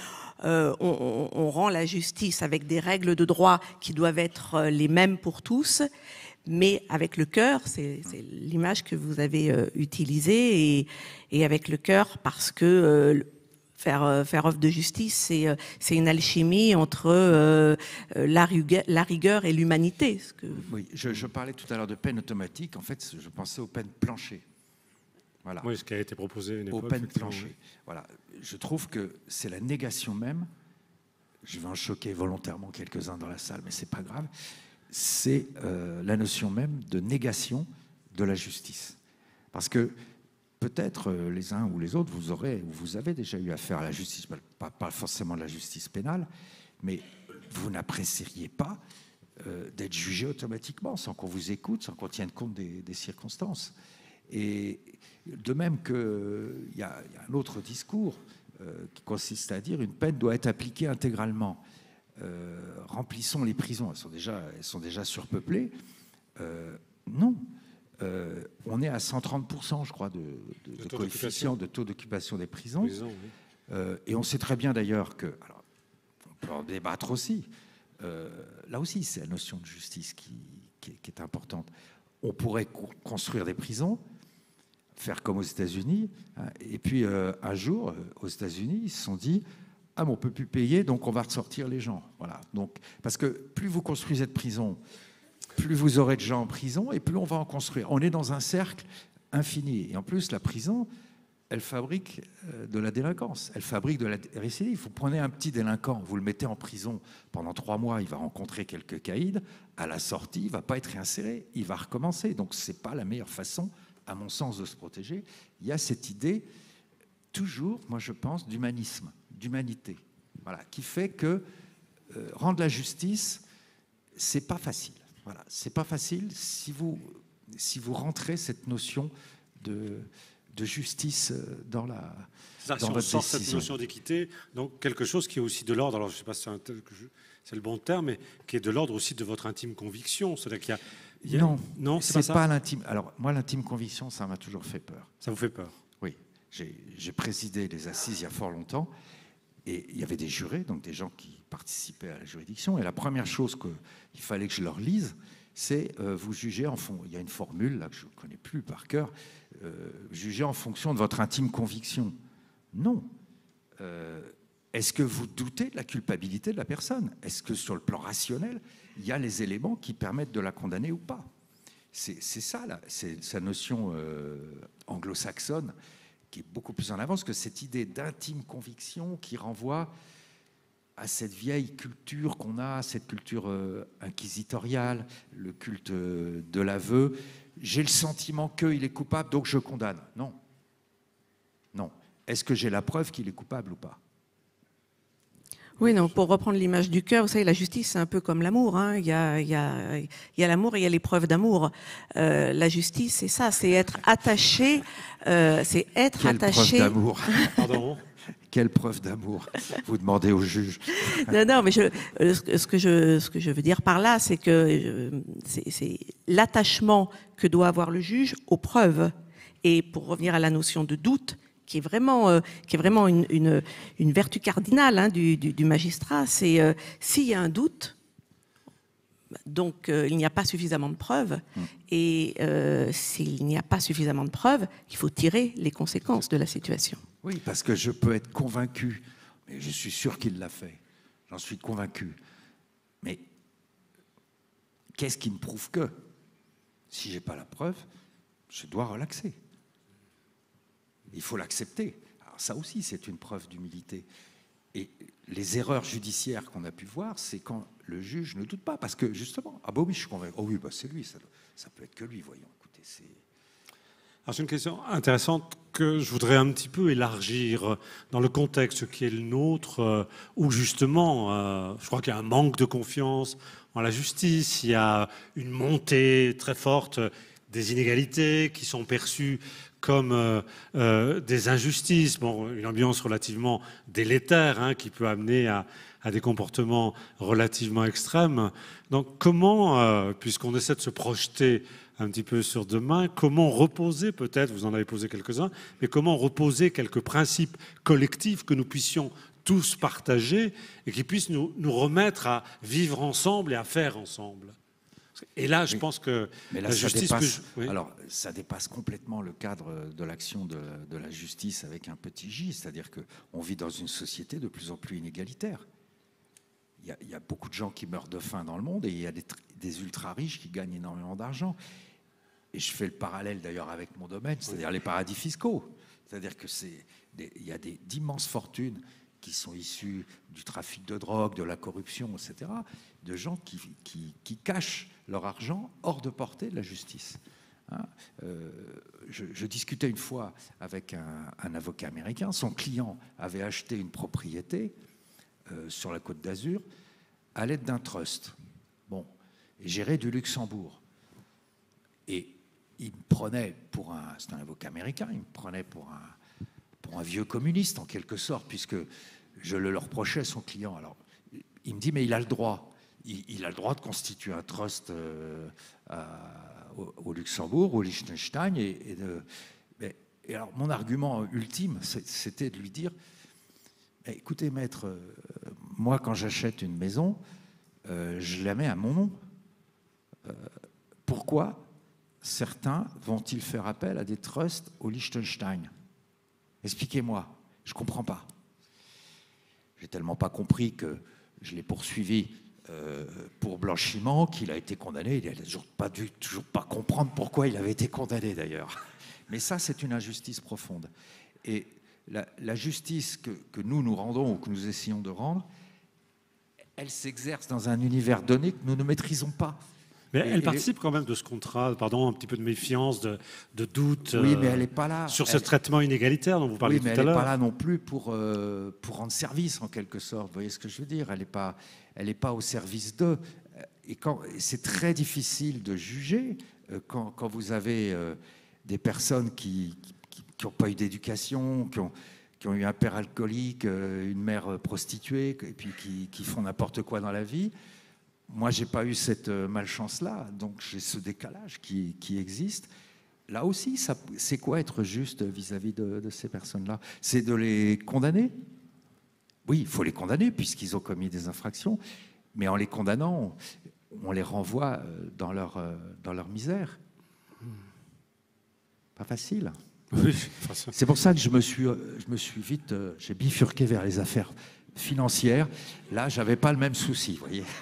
on rend la justice avec des règles de droit qui doivent être les mêmes pour tous, mais avec le cœur, c'est l'image que vous avez utilisée, et avec le cœur parce que faire œuvre de justice, c'est une alchimie entre la rigueur et l'humanité. Oui, je parlais tout à l'heure de peine automatique, en fait, je pensais aux peines planchées. Voilà. Oui, ce qui a été proposé à une époque. Aux peines planchées. Voilà. Je trouve que c'est la négation même, je vais en choquer volontairement quelques-uns dans la salle, mais c'est pas grave, c'est la notion même de négation de la justice. Parce que peut-être les uns ou les autres, vous avez déjà eu affaire à la justice, pas forcément de la justice pénale, mais vous n'apprécieriez pas d'être jugé automatiquement, sans qu'on vous écoute, sans qu'on tienne compte des circonstances. Et de même qu'il y a un autre discours qui consiste à dire une peine doit être appliquée intégralement. Remplissons les prisons, elles sont déjà surpeuplées. Non. On est à 130%, je crois, de coefficient de taux d'occupation des prisons. Oui. Et on sait très bien d'ailleurs que, alors, on peut en débattre aussi, là aussi c'est la notion de justice qui est importante. On pourrait construire des prisons, faire comme aux États-Unis, hein, et puis un jour, aux États-Unis, ils se sont dit « Ah, mais on ne peut plus payer, donc on va ressortir les gens. » Voilà. Donc, parce que plus vous construisez de prisons, plus vous aurez de gens en prison, et plus on va en construire. On est dans un cercle infini. Et en plus, la prison, elle fabrique de la délinquance, elle fabrique de la récidive. Vous prenez un petit délinquant, vous le mettez en prison pendant 3 mois, il va rencontrer quelques caïds, à la sortie, il ne va pas être réinséré, il va recommencer. Donc ce n'est pas la meilleure façon, à mon sens, de se protéger. Il y a cette idée, toujours, moi je pense, d'humanisme, d'humanité, voilà, qui fait que rendre la justice, c'est pas facile. Voilà, c'est pas facile si vous rentrez cette notion de justice dans votre on sort décision. Cette notion d'équité, donc quelque chose qui est aussi de l'ordre, alors je ne sais pas si c'est le bon terme, mais qui est de l'ordre aussi de votre intime conviction. C'est-à-dire qu'il y a, non, c'est pas l'intime. Alors moi, l'intime conviction, ça m'a toujours fait peur. Ça vous fait peur? Oui. J'ai présidé les assises il y a fort longtemps, et il y avait des jurés, donc des gens qui participaient à la juridiction, et la première chose qu'il fallait que je leur lise, c'est vous jugez en fond. Il y a une formule là que je ne connais plus par cœur. Juger en fonction de votre intime conviction. Non. Est-ce que vous doutez de la culpabilité de la personne? Est-ce que sur le plan rationnel, il y a les éléments qui permettent de la condamner ou pas? C'est ça, là. C'est sa notion anglo-saxonne qui est beaucoup plus en avance que cette idée d'intime conviction qui renvoie à cette vieille culture qu'on a, cette culture inquisitoriale, le culte de l'aveu. J'ai le sentiment qu'il est coupable, donc je condamne. Non. Non. Est-ce que j'ai la preuve qu'il est coupable ou pas? Oui, non, pour reprendre l'image du cœur, vous savez, la justice, c'est un peu comme l'amour. Hein. Il y a l'amour et il y a l'épreuve d'amour. La justice, c'est ça, c'est être attaché. C'est être Quelle attaché. Preuve d'amour. Pardon. Quelle preuve d'amour? Vous demandez au juge. Non, mais ce que je veux dire par là, c'est que c'est l'attachement que doit avoir le juge aux preuves. Et pour revenir à la notion de doute, qui est vraiment une vertu cardinale, hein, du magistrat, c'est s'il y a un doute, Donc, il n'y a pas suffisamment de preuves. Et s'il n'y a pas suffisamment de preuves, il faut tirer les conséquences de la situation. Oui, parce que je peux être convaincu, mais je suis sûr qu'il l'a fait. J'en suis convaincu. Mais qu'est-ce qui me prouve que, si je n'ai pas la preuve, je dois relaxer? Il faut l'accepter. Alors ça aussi, c'est une preuve d'humilité. Et les erreurs judiciaires qu'on a pu voir, c'est quand le juge ne doute pas. Parce que justement, ah bah oui, je suis convaincu. Oh oui, bah c'est lui, ça peut être que lui, voyons. Écoutez, c'est... Alors c'est une question intéressante que je voudrais un petit peu élargir dans le contexte qui est le nôtre, où justement, je crois qu'il y a un manque de confiance en la justice, il y a une montée très forte des inégalités qui sont perçues comme des injustices, bon, une ambiance relativement délétère hein, qui peut amener à des comportements relativement extrêmes. Donc comment, puisqu'on essaie de se projeter un petit peu sur demain, comment reposer peut-être, vous en avez posé quelques-uns, mais comment reposer quelques principes collectifs que nous puissions tous partager et qui puissent nous remettre à vivre ensemble et à faire ensemble. Et là, je pense que mais là, la justice... oui. Alors, ça dépasse complètement le cadre de l'action de la justice avec un petit J, c'est-à dire qu'on vit dans une société de plus en plus inégalitaire. Il y a beaucoup de gens qui meurent de faim dans le monde et il y a des ultra-riches qui gagnent énormément d'argent. Et je fais le parallèle d'ailleurs avec mon domaine, c'est-à-dire les paradis fiscaux. C'est-à-dire qu'il y a d'immenses fortunes qui sont issues du trafic de drogue, de la corruption, etc., de gens qui cachent leur argent hors de portée de la justice. Hein, je discutais une fois avec un avocat américain. Son client avait acheté une propriété sur la Côte d'Azur à l'aide d'un trust, bon, et géré du Luxembourg. Et il me prenait pour c'est un avocat américain, il me prenait pour un vieux communiste en quelque sorte, puisque je le leur reprochais, son client. Alors, il me dit, mais il a le droit. Il a le droit de constituer un trust au Luxembourg, au Liechtenstein. Et alors, mon argument ultime, c'était de lui dire, écoutez, maître, moi, quand j'achète une maison, je la mets à mon nom. Pourquoi certains vont-ils faire appel à des trusts au Liechtenstein? Expliquez-moi, je ne comprends pas. J'ai tellement pas compris que je l'ai poursuivi pour blanchiment qu'il a été condamné. Il n'a toujours pas comprendre pourquoi il avait été condamné d'ailleurs. Mais ça, c'est une injustice profonde. Et la justice que nous rendons ou que nous essayons de rendre, elle s'exerce dans un univers donné que nous ne maîtrisons pas. Mais elle participe quand même de ce contrat, pardon, un petit peu de méfiance, de doute oui, mais elle n'est pas là. Sur ce traitement inégalitaire dont vous parliez tout à l'heure. Oui, mais elle n'est pas là non plus pour rendre service, en quelque sorte. Vous voyez ce que je veux dire? Elle n'est pas au service d'eux. Et c'est très difficile de juger quand vous avez des personnes qui n'ont pas eu d'éducation, qui ont eu un père alcoolique, une mère prostituée, et puis qui font n'importe quoi dans la vie. Moi, je n'ai pas eu cette malchance-là, donc j'ai ce décalage qui existe. Là aussi, c'est quoi être juste vis-à-vis de ces personnes-là? C'est de les condamner? Oui, il faut les condamner puisqu'ils ont commis des infractions, mais en les condamnant, on les renvoie dans leur misère. Pas facile. Oui, c'est pour ça que je me suis vite... j'ai bifurqué vers les affaires financières. Là, je n'avais pas le même souci, vous voyez.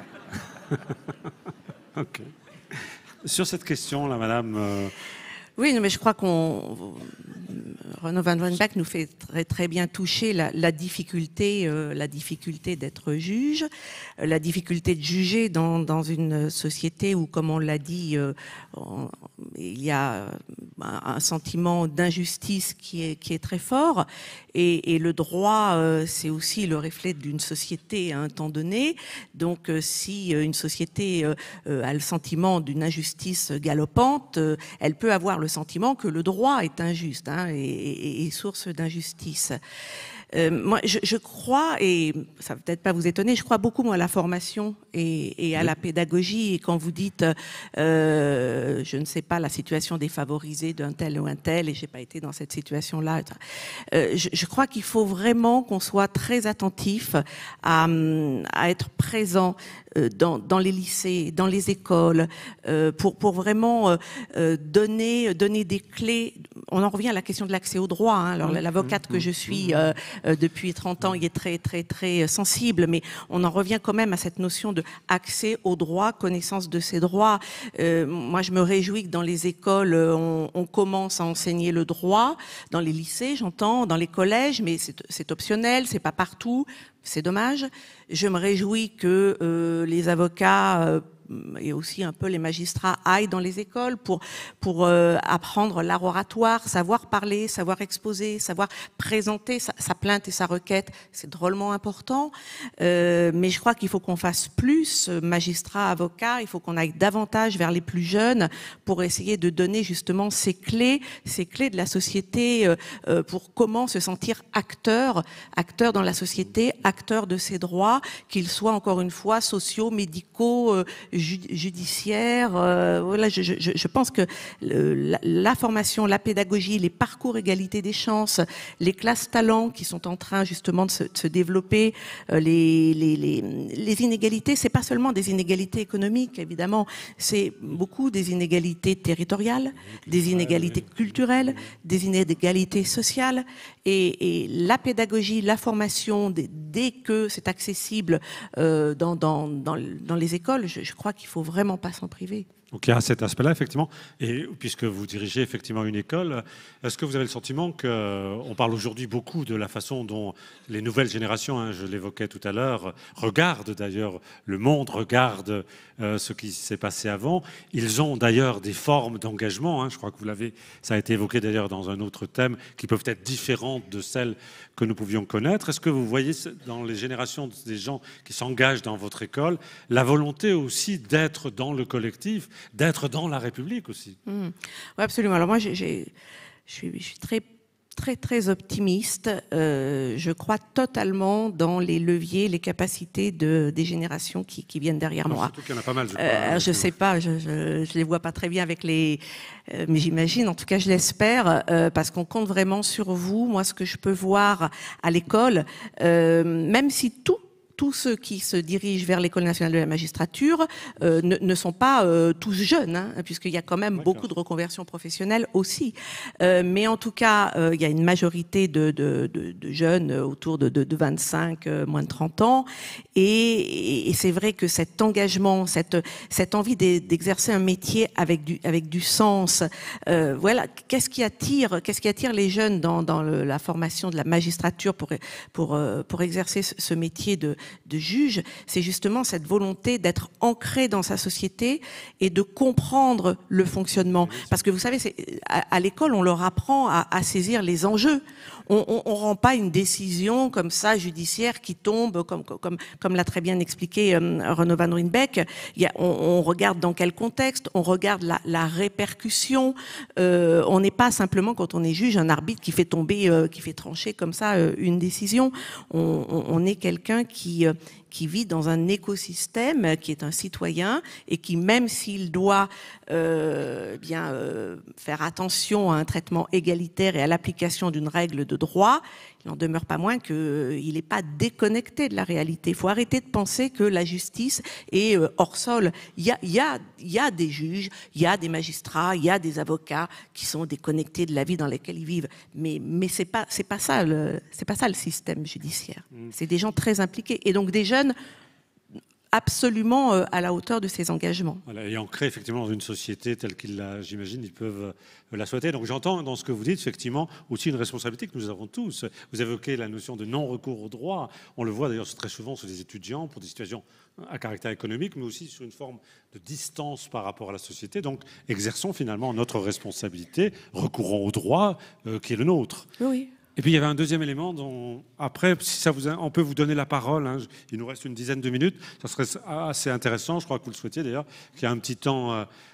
Okay. Sur cette question, là, madame... Oui, mais je crois Renaud Van Woudenbach nous fait très, très bien toucher la difficulté d'être juge, la difficulté de juger dans une société où, comme on l'a dit, il y a un sentiment d'injustice qui est très fort. Et le droit, c'est aussi le reflet d'une société à un temps donné. Donc, si une société a le sentiment d'une injustice galopante, elle peut avoir le sentiment que le droit est injuste et source d'injustice. Moi, je crois, et ça va peut-être pas vous étonner, je crois beaucoup moi à la formation et à la pédagogie. Et quand vous dites, je ne sais pas la situation défavorisée d'un tel ou un tel, et j'ai pas été dans cette situation-là, je crois qu'il faut vraiment qu'on soit très attentif à être présent dans les lycées, dans les écoles, pour vraiment donner des clés. On en revient à la question de l'accès au droit. Hein. Alors l'avocate que je suis depuis 30 ans, il est très très très sensible, mais on en revient quand même à cette notion de accès au droit, connaissance de ses droits. Moi, je me réjouis que dans les écoles, on commence à enseigner le droit, dans les lycées, j'entends, dans les collèges, mais c'est optionnel, c'est pas partout. C'est dommage. Je me réjouis que les avocats et aussi un peu les magistrats aillent dans les écoles pour apprendre l'art oratoire, savoir parler, savoir exposer, savoir présenter sa plainte et sa requête. C'est drôlement important. Mais je crois qu'il faut qu'on fasse plus, magistrats, avocats. Il faut qu'on aille davantage vers les plus jeunes pour essayer de donner justement ces clés de la société pour comment se sentir acteur dans la société, acteur de ses droits, qu'ils soient encore une fois sociaux, médicaux, judiciaire. Voilà, je pense que la formation, la pédagogie, les parcours égalité des chances, les classes talents qui sont en train justement de se développer, les inégalités, c'est pas seulement des inégalités économiques, évidemment, c'est beaucoup des inégalités territoriales, des inégalités culturelles, des inégalités sociales. Et la pédagogie, la formation, dès que c'est accessible dans les écoles, je crois qu'il faut vraiment pas s'en priver. Donc il y a cet aspect-là, effectivement. Et puisque vous dirigez effectivement une école, est-ce que vous avez le sentiment qu'on parle aujourd'hui beaucoup de la façon dont les nouvelles générations, hein, je l'évoquais tout à l'heure, regardent d'ailleurs le monde, regardent ce qui s'est passé avant. Ils ont d'ailleurs des formes d'engagement, hein, je crois que ça a été évoqué d'ailleurs dans un autre thème, qui peuvent être différentes de celles que nous pouvions connaître. Est-ce que vous voyez dans les générations des gens qui s'engagent dans votre école la volonté aussi d'être dans le collectif, d'être dans la République aussi? Oui, absolument. Alors moi, je suis très très très optimiste. Je crois totalement dans les leviers, les capacités des générations qui viennent derrière moi. Surtout qu'il y en a pas mal. Je sais pas, je les vois pas très bien avec mais j'imagine, en tout cas je l'espère, parce qu'on compte vraiment sur vous. Moi, ce que je peux voir à l'école, même si tous ceux qui se dirigent vers l'École nationale de la magistrature ne sont pas tous jeunes, hein, puisqu'il y a quand même beaucoup de reconversions professionnelles aussi. Mais en tout cas, il y a une majorité de jeunes autour de 25, moins de 30 ans. Et c'est vrai que cet engagement, cette envie d'exercer un métier avec du sens, voilà, qu'est-ce qui attire les jeunes dans la formation de la magistrature pour exercer ce métier de juge, c'est justement cette volonté d'être ancré dans sa société et de comprendre le fonctionnement. Parce que vous savez, à l'école, on leur apprend à saisir les enjeux. On rend pas une décision comme ça judiciaire qui tombe, comme l'a très bien expliqué Renaud Van Rynbeek. On regarde dans quel contexte, on regarde la répercussion. On n'est pas simplement, quand on est juge, un arbitre qui fait tomber, qui fait trancher comme ça une décision. On est quelqu'un qui vit dans un écosystème, qui est un citoyen et qui, même s'il doit faire attention à un traitement égalitaire et à l'application d'une règle de droit, il n'en demeure pas moins qu'il n'est pas déconnecté de la réalité. Il faut arrêter de penser que la justice est hors sol. Il y a des juges, il y a des magistrats, il y a des avocats qui sont déconnectés de la vie dans laquelle ils vivent. Mais c'est pas ça le système judiciaire. C'est des gens très impliqués et donc des jeunes absolument à la hauteur de ses engagements. Voilà, et ancré effectivement dans une société telle qu'ils j'imagine, ils peuvent la souhaiter. Donc j'entends dans ce que vous dites effectivement aussi une responsabilité que nous avons tous. Vous évoquez la notion de non-recours au droit. On le voit d'ailleurs très souvent sur des étudiants pour des situations à caractère économique, mais aussi sur une forme de distance par rapport à la société. Donc exerçons finalement notre responsabilité, recourons au droit qui est le nôtre. Oui. Et puis il y avait un deuxième élément dont, après, si on peut vous donner la parole, hein, il nous reste une dizaine de minutes, ça serait assez intéressant, je crois que vous le souhaitiez d'ailleurs, qu'il y a un petit temps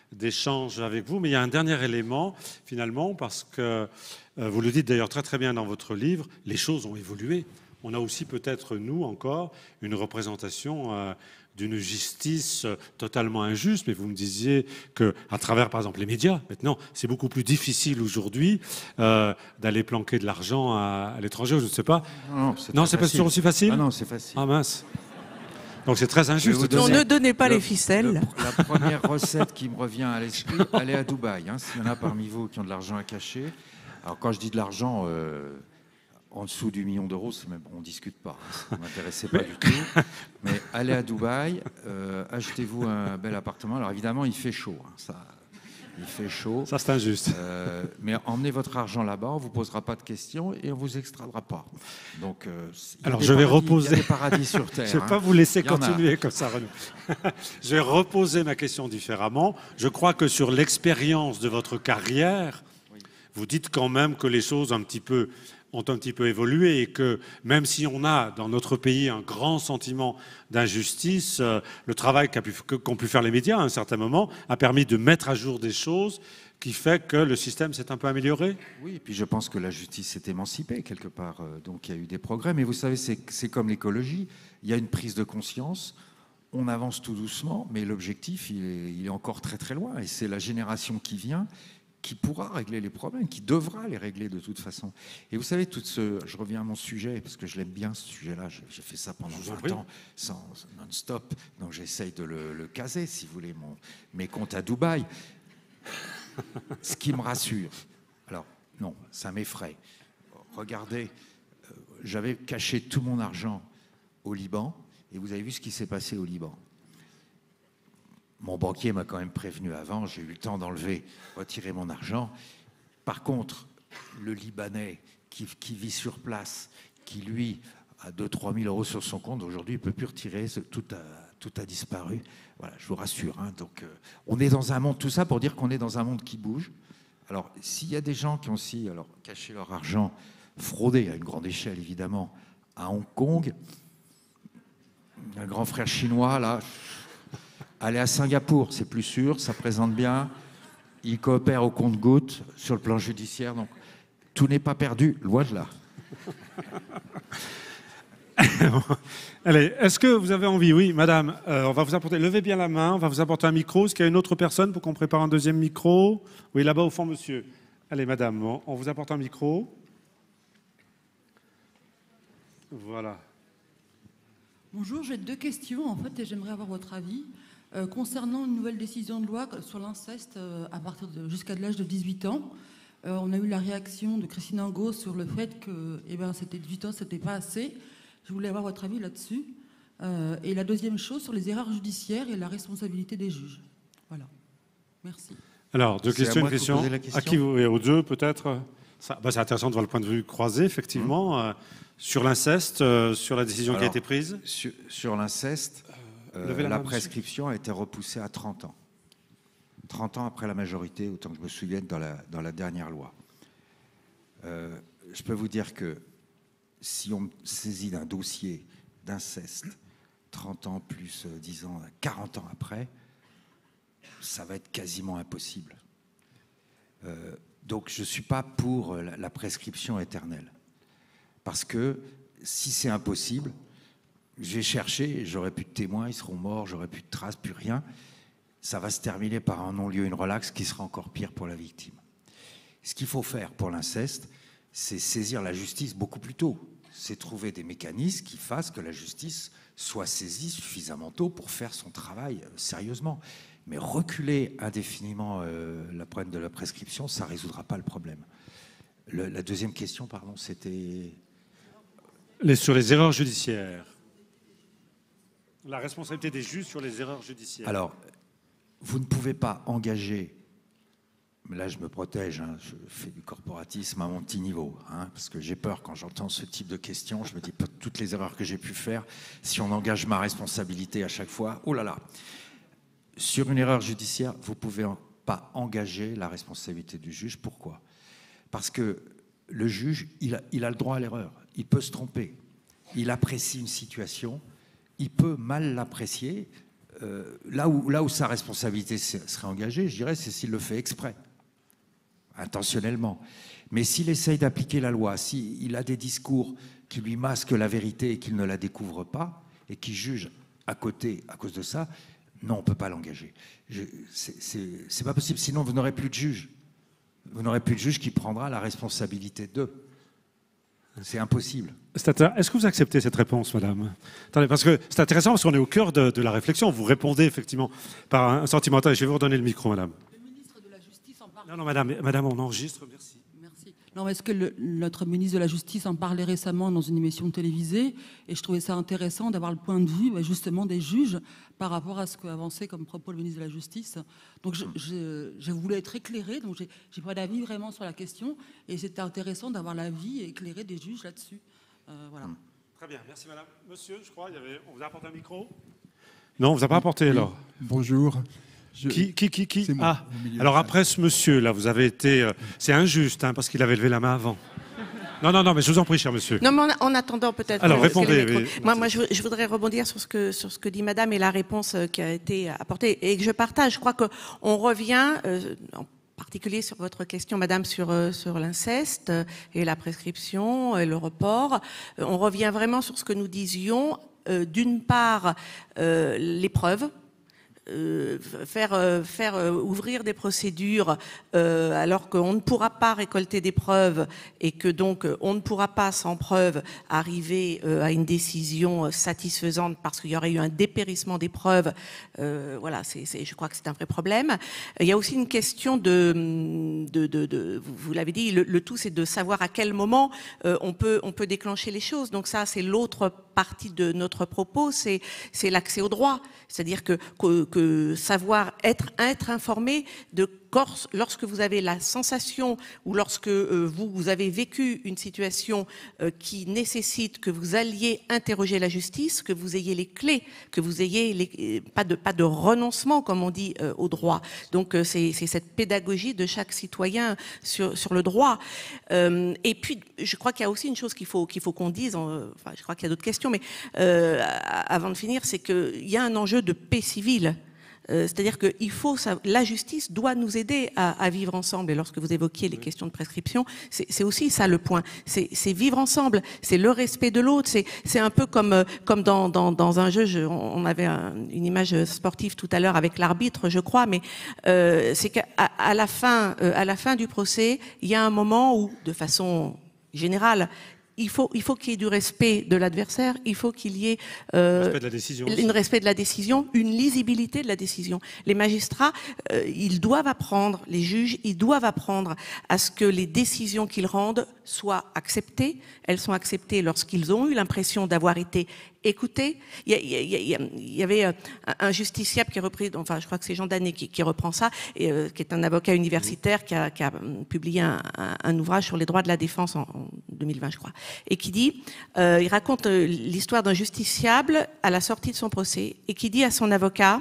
d'échange avec vous. Mais il y a un dernier élément, finalement, parce que vous le dites d'ailleurs très très bien dans votre livre, les choses ont évolué. On a aussi peut-être, nous, encore, une représentation d'une justice totalement injuste, mais vous me disiez qu'à travers, par exemple, les médias, maintenant, c'est beaucoup plus difficile aujourd'hui d'aller planquer de l'argent à l'étranger, je ne sais pas. Non, c'est pas toujours aussi facile. Ah non, c'est facile. Ah mince. Donc c'est très injuste. On ne donnait pas les ficelles. La première recette qui me revient à l'esprit, elle est à Dubaï. Hein, s'il y en a parmi vous qui ont de l'argent à cacher. Alors quand je dis de l'argent... en dessous du million d'euros, on ne discute pas. Ça ne m'intéressait pas du tout. Mais allez à Dubaï, achetez-vous un bel appartement. Alors évidemment, il fait chaud. Hein, il fait chaud. Ça, c'est injuste. Mais emmenez votre argent là-bas, on ne vous posera pas de questions et on ne vous extradera pas. Donc, alors, je vais reposer. Il y a des paradis sur Terre. Je ne vais pas vous laisser continuer comme ça, Renaud. Je vais reposer ma question différemment. Je crois que sur l'expérience de votre carrière, vous dites quand même que les choses ont un petit peu évolué et que même si on a dans notre pays un grand sentiment d'injustice, le travail qu'ont pu faire les médias à un certain moment a permis de mettre à jour des choses qui fait que le système s'est un peu amélioré. Oui, et puis je pense que la justice s'est émancipée quelque part, donc il y a eu des progrès. Mais vous savez, c'est comme l'écologie, il y a une prise de conscience, on avance tout doucement, mais l'objectif, il est encore très très loin. Et c'est la génération qui vient qui pourra régler les problèmes, qui devra les régler de toute façon. Et vous savez, je reviens à mon sujet, parce que je l'aime bien, ce sujet-là. J'ai fait ça pendant 20 ans, non-stop. Donc j'essaye de le caser, si vous voulez, mes comptes à Dubaï. Ce qui me rassure. Alors, non, ça m'effraie. Regardez, j'avais caché tout mon argent au Liban, et vous avez vu ce qui s'est passé au Liban. Mon banquier m'a quand même prévenu avant, j'ai eu le temps retirer mon argent. Par contre, le Libanais qui vit sur place, qui lui a 2-3 000 euros sur son compte, aujourd'hui il ne peut plus retirer, tout a disparu. Voilà, je vous rassure. Hein, donc, on est dans un monde, tout ça pour dire qu'on est dans un monde qui bouge. Alors, s'il y a des gens qui ont aussi caché leur argent, fraudé à une grande échelle évidemment, à Hong Kong, un grand frère chinois là... Aller à Singapour, c'est plus sûr, ça présente bien. Ils coopèrent au compte-gouttes sur le plan judiciaire, donc tout n'est pas perdu, loin de là. Allez, est-ce que vous avez envie? Oui, madame, on va vous apporter, levez bien la main, on va vous apporter un micro. Est-ce qu'il y a une autre personne pour qu'on prépare un deuxième micro? Oui, là-bas au fond, monsieur. Allez, madame, on vous apporte un micro. Voilà. Bonjour, j'ai 2 questions en fait et j'aimerais avoir votre avis. Concernant une nouvelle décision de loi sur l'inceste jusqu'à l'âge de 18 ans, on a eu la réaction de Christine Angot sur le fait que c'était 18 ans, c'était pas assez. Je voulais avoir votre avis là-dessus. Et la deuxième chose, sur les erreurs judiciaires et la responsabilité des juges. Voilà. Merci. Alors, deux questions, une question. À qui vous, et aux deux, peut-être c'est intéressant de voir le point de vue croisé, effectivement. Sur l'inceste, sur la décision qui a été prise. Sur l'inceste, la prescription a été repoussée à 30 ans. 30 ans après la majorité, autant que je me souvienne, dans la dernière loi. Je peux vous dire que si on me saisit d'un dossier d'inceste, 30 ans plus 10 ans, 40 ans après, ça va être quasiment impossible. Donc je ne suis pas pour la prescription éternelle. Parce que si c'est impossible, j'ai cherché, j'aurai plus de témoins, ils seront morts, j'aurai plus de traces, plus rien. Ça va se terminer par un non-lieu, une relaxe qui sera encore pire pour la victime. Ce qu'il faut faire pour l'inceste, c'est saisir la justice beaucoup plus tôt. C'est trouver des mécanismes qui fassent que la justice soit saisie suffisamment tôt pour faire son travail sérieusement. Mais reculer indéfiniment le problème de la prescription, ça ne résoudra pas le problème. La deuxième question, pardon, c'était... Sur les erreurs judiciaires. La responsabilité des juges sur les erreurs judiciaires. Alors, vous ne pouvez pas engager... Là, je me protège, hein, je fais du corporatisme à mon petit niveau, hein, parce que j'ai peur quand j'entends ce type de questions. Je me dis, toutes les erreurs que j'ai pu faire, si on engage ma responsabilité à chaque fois, oh là là. Sur une erreur judiciaire, vous ne pouvez pas engager la responsabilité du juge. Pourquoi? Parce que le juge, il a le droit à l'erreur. Il peut se tromper. Il apprécie une situation. Il peut mal l'apprécier. là où sa responsabilité serait engagée, je dirais, c'est s'il le fait exprès, intentionnellement. Mais s'il essaye d'appliquer la loi, s'il a des discours qui lui masquent la vérité et qu'il ne la découvre pas, et qui juge à côté à cause de ça, non, on ne peut pas l'engager. C'est pas possible, sinon vous n'aurez plus de juge. Vous n'aurez plus de juge qui prendra la responsabilité d'eux. C'est impossible. Est-ce que vous acceptez cette réponse, madame? Attendez, parce que c'est intéressant, parce qu'on est au cœur de la réflexion. Vous répondez effectivement par un sentimental. Je vais vous redonner le micro, madame. Le ministre de la Justice en parle. Non, madame, on enregistre, merci. Merci. Non, est-ce que notre ministre de la Justice en parlait récemment dans une émission télévisée, et je trouvais ça intéressant d'avoir le point de vue justement des juges par rapport à ce qu'avançait comme propos le ministre de la Justice. Donc je voulais être éclairée, donc j'ai pas d'avis vraiment sur la question, et c'était intéressant d'avoir l'avis éclairé des juges là-dessus. Voilà. Très bien, merci madame. Monsieur, je crois, on vous a apporté un micro? Non, on ne vous a pas apporté alors. Bonjour. Qui C'est moi, Ah, au milieu alors de après ce monsieur-là, vous avez été... c'est injuste, hein, parce qu'il avait levé la main avant. Non, mais je vous en prie, cher monsieur. Non, mais en attendant peut-être... Alors, répondez. Moi, je voudrais rebondir sur ce que dit madame et la réponse qui a été apportée et que je partage. Je crois qu'on revient, en particulier sur votre question, madame, sur l'inceste et la prescription et le report. On revient vraiment sur ce que nous disions. D'une part, les preuves. Faire ouvrir des procédures alors qu'on ne pourra pas récolter des preuves et que donc on ne pourra pas sans preuve arriver à une décision satisfaisante parce qu'il y aurait eu un dépérissement des preuves, voilà, je crois que c'est un vrai problème. Il y a aussi une question vous l'avez dit, le tout c'est de savoir à quel moment on peut déclencher les choses. Donc ça c'est l'autre partie de notre propos, c'est l'accès au droit, c'est-à-dire que savoir être informé de lorsque vous avez la sensation ou lorsque vous avez vécu une situation qui nécessite que vous alliez interroger la justice, que vous ayez les clés, que vous ayez pas de renoncement comme on dit au droit. Donc c'est cette pédagogie de chaque citoyen sur le droit. Et puis je crois qu'il y a aussi une chose qu'il faut qu'on dise. Enfin, je crois qu'il y a d'autres questions, mais avant de finir, c'est qu'il y a un enjeu de paix civile. C'est-à-dire que la justice doit nous aider à vivre ensemble. Et lorsque vous évoquiez les questions de prescription, c'est aussi ça le point. C'est vivre ensemble, c'est le respect de l'autre. C'est un peu comme dans un jeu. On avait une image sportive tout à l'heure avec l'arbitre, je crois, mais c'est qu'à la fin du procès, il y a un moment où, de façon générale, il faut qu'il y ait du respect de l'adversaire, il faut qu'il y ait respect de la décision respect de la décision, une lisibilité de la décision. Les magistrats, ils doivent apprendre, les juges, ils doivent apprendre à ce que les décisions qu'ils rendent soient acceptées. Elles sont acceptées lorsqu'ils ont eu l'impression d'avoir été écoutés. Il y avait un justiciable qui a repris, enfin je crois que c'est Jean Danet qui reprend ça, et, qui est un avocat universitaire qui a publié un ouvrage sur les droits de la défense en 2020 je crois, et qui dit, il raconte l'histoire d'un justiciable à la sortie de son procès et qui dit à son avocat,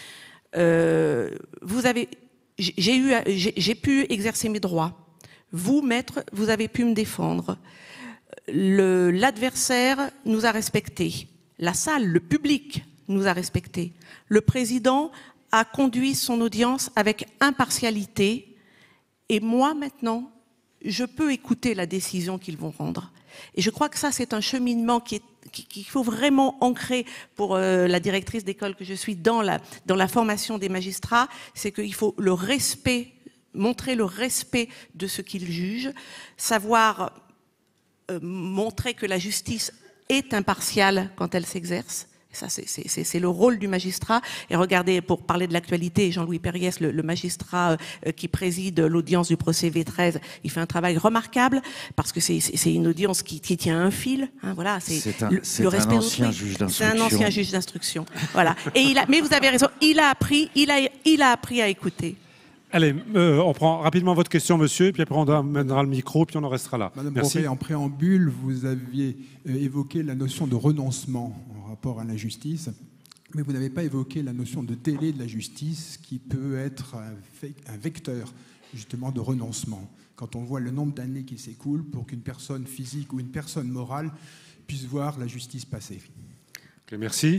j'ai pu exercer mes droits. Vous, maître, vous avez pu me défendre. L'adversaire nous a respectés. La salle, le public nous a respectés. Le président a conduit son audience avec impartialité. Et moi, maintenant, je peux écouter la décision qu'ils vont rendre. Et je crois que ça, c'est un cheminement qu'il faut vraiment ancrer pour la directrice d'école que je suis dans la formation des magistrats. C'est qu'il faut le respect, montrer le respect de ce qu'ils jugent, savoir montrer que la justice est impartiale quand elle s'exerce. Ça, c'est le rôle du magistrat. Et regardez, pour parler de l'actualité, Jean-Louis Perriès, le magistrat qui préside l'audience du procès V13, il fait un travail remarquable parce que c'est une audience qui tient un fil. Hein, voilà, c'est un ancien juge d'instruction. C'est un ancien juge d'instruction. Voilà. Et mais vous avez raison, il a appris à écouter. Allez, on prend rapidement votre question, monsieur, et puis après on amènera le micro, puis on en restera là. Madame Merci. Boré, en préambule, vous aviez évoqué la notion de renoncement en rapport à la justice, mais vous n'avez pas évoqué la notion de délai de la justice qui peut être un vecteur justement de renoncement. Quand on voit le nombre d'années qui s'écoulent pour qu'une personne physique ou une personne morale puisse voir la justice passer. Okay, merci.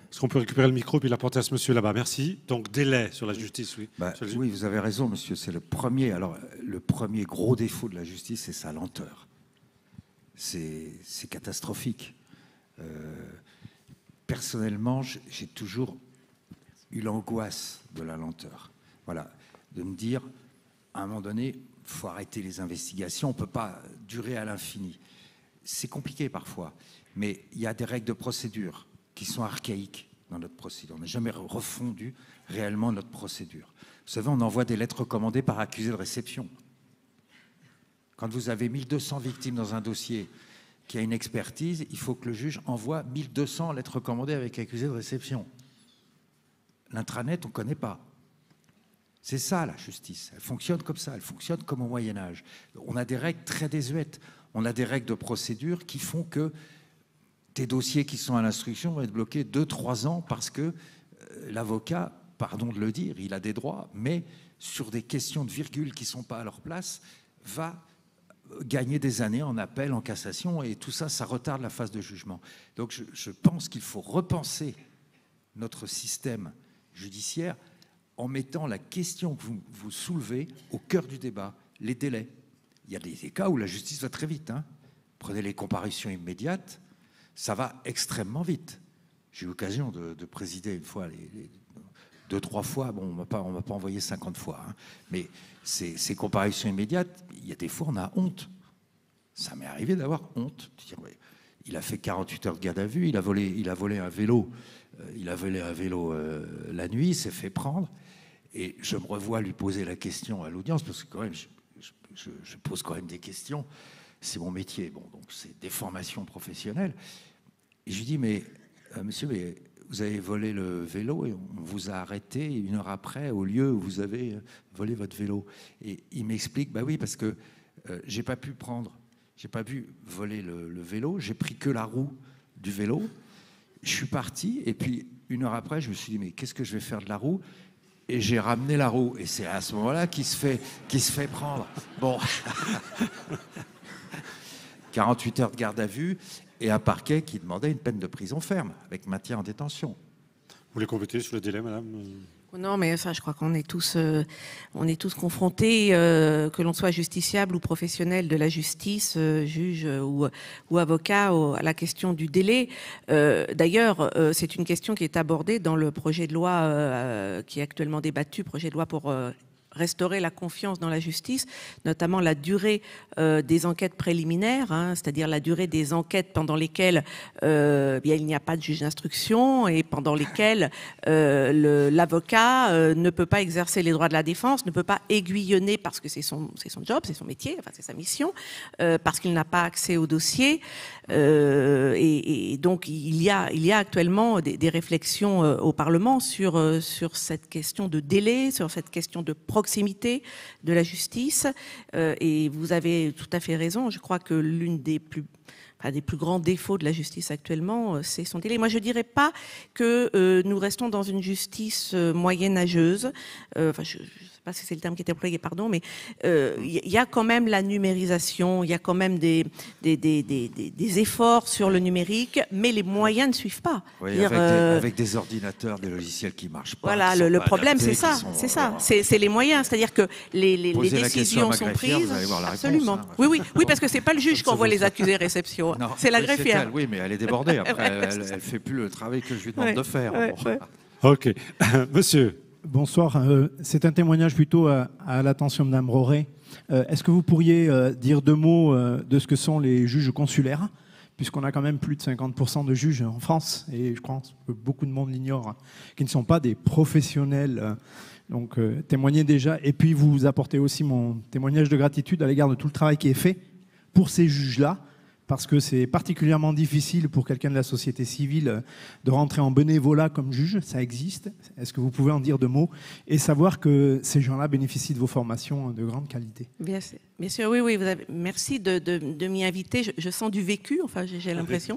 Est-ce qu'on peut récupérer le micro puis l'apporter à ce monsieur là-bas? Merci. Donc, délai sur la justice, oui. Oui, vous avez raison, monsieur. C'est le premier. Alors, le premier gros défaut de la justice, c'est sa lenteur. C'est catastrophique. Personnellement, j'ai toujours eu l'angoisse de la lenteur. Voilà, de me dire, à un moment donné, il faut arrêter les investigations, on ne peut pas durer à l'infini. C'est compliqué parfois, mais il y a des règles de procédure qui sont archaïques dans notre procédure. On n'a jamais refondu réellement notre procédure. Vous savez, on envoie des lettres recommandées par accusé de réception. Quand vous avez 1200 victimes dans un dossier qui a une expertise, il faut que le juge envoie 1200 lettres recommandées avec accusé de réception. L'intranet, on ne connaît pas. C'est ça la justice. Elle fonctionne comme ça, elle fonctionne comme au Moyen-Âge. On a des règles très désuètes. On a des règles de procédure qui font que des dossiers qui sont à l'instruction vont être bloqués 2-3 ans parce que l'avocat, pardon de le dire, il a des droits, mais sur des questions de virgule qui ne sont pas à leur place, va gagner des années en appel, en cassation, et tout ça, ça retarde la phase de jugement. Donc je pense qu'il faut repenser notre système judiciaire en mettant la question que vous soulevez au cœur du débat, les délais. Il y a des cas où la justice va très vite. Prenez les comparutions immédiates, ça va extrêmement vite. J'ai eu l'occasion de présider une fois, 2-3 fois, bon, on ne m'a pas envoyé 50 fois, mais ces comparutions immédiates, il y a des fois, on a honte. Ça m'est arrivé d'avoir honte. Il a fait 48 heures de garde à vue, il a volé un vélo. La nuit, il s'est fait prendre. Et je me revois lui poser la question à l'audience, parce que quand même, je pose quand même des questions. C'est mon métier, bon, donc c'est des formations professionnelles. Et je lui dis, mais monsieur, mais vous avez volé le vélo et on vous a arrêté 1 heure après au lieu où vous avez volé votre vélo. Et il m'explique, bah oui, parce que j'ai pas pu voler le vélo, j'ai pris que la roue du vélo. Je suis parti et puis 1 heure après, je me suis dit, mais qu'est-ce que je vais faire de la roue? Et j'ai ramené la roue. Et c'est à ce moment-là qu'il se fait prendre. Bon. 48 heures de garde à vue et un parquet qui demandait une peine de prison ferme avec maintien en détention. Vous voulez compléter sur le délai, madame? Non, mais ça, je crois qu'on est tous confrontés, que l'on soit justiciable ou professionnel de la justice, juge ou avocat, à la question du délai. D'ailleurs, c'est une question qui est abordée dans le projet de loi qui est actuellement débattu, projet de loi pour restaurer la confiance dans la justice, notamment la durée des enquêtes préliminaires, c'est-à-dire la durée des enquêtes pendant lesquelles il n'y a pas de juge d'instruction et pendant lesquelles l'avocat ne peut pas exercer les droits de la défense, ne peut pas aiguillonner parce que c'est son job, c'est son métier, enfin c'est sa mission, parce qu'il n'a pas accès au dossier. Et donc il y a actuellement des réflexions au Parlement sur cette question de délai, sur cette question de proximité de la justice. Et vous avez tout à fait raison. Je crois que l'une des plus grands défauts de la justice actuellement, c'est son délai. Moi, je ne dirais pas que nous restons dans une justice moyenâgeuse. Enfin, je ne sais pas si c'est le terme qui est employé, pardon, mais il y a quand même la numérisation, il y a quand même des efforts sur le numérique, mais les moyens ne suivent pas. Oui, avec des ordinateurs, des logiciels qui ne marchent pas. Voilà, le problème, c'est ça. C'est les moyens. C'est-à-dire que les décisions sont prises. Vous allez voir la absolument. Réponse, oui, parce que ce n'est pas le juge qui envoie les accusés réception. Non, c'est la greffière. Oui, mais elle est débordée. Après, elle ne fait plus le travail que je lui demande de faire. Ok. Monsieur. Bonsoir. C'est un témoignage plutôt à l'attention de Mme Roret. Est-ce que vous pourriez dire 2 mots de ce que sont les juges consulaires, puisqu'on a quand même plus de 50% de juges en France, et je pense que beaucoup de monde l'ignore, qui ne sont pas des professionnels. Donc, témoignez déjà. Et puis, vous apportez aussi mon témoignage de gratitude à l'égard de tout le travail qui est fait pour ces juges-là, parce que c'est particulièrement difficile pour quelqu'un de la société civile de rentrer en bénévolat comme juge, ça existe. Est-ce que vous pouvez en dire 2 mots et savoir que ces gens-là bénéficient de vos formations de grande qualité? Bien sûr, oui, merci de m'y inviter. Je sens du vécu, enfin j'ai l'impression.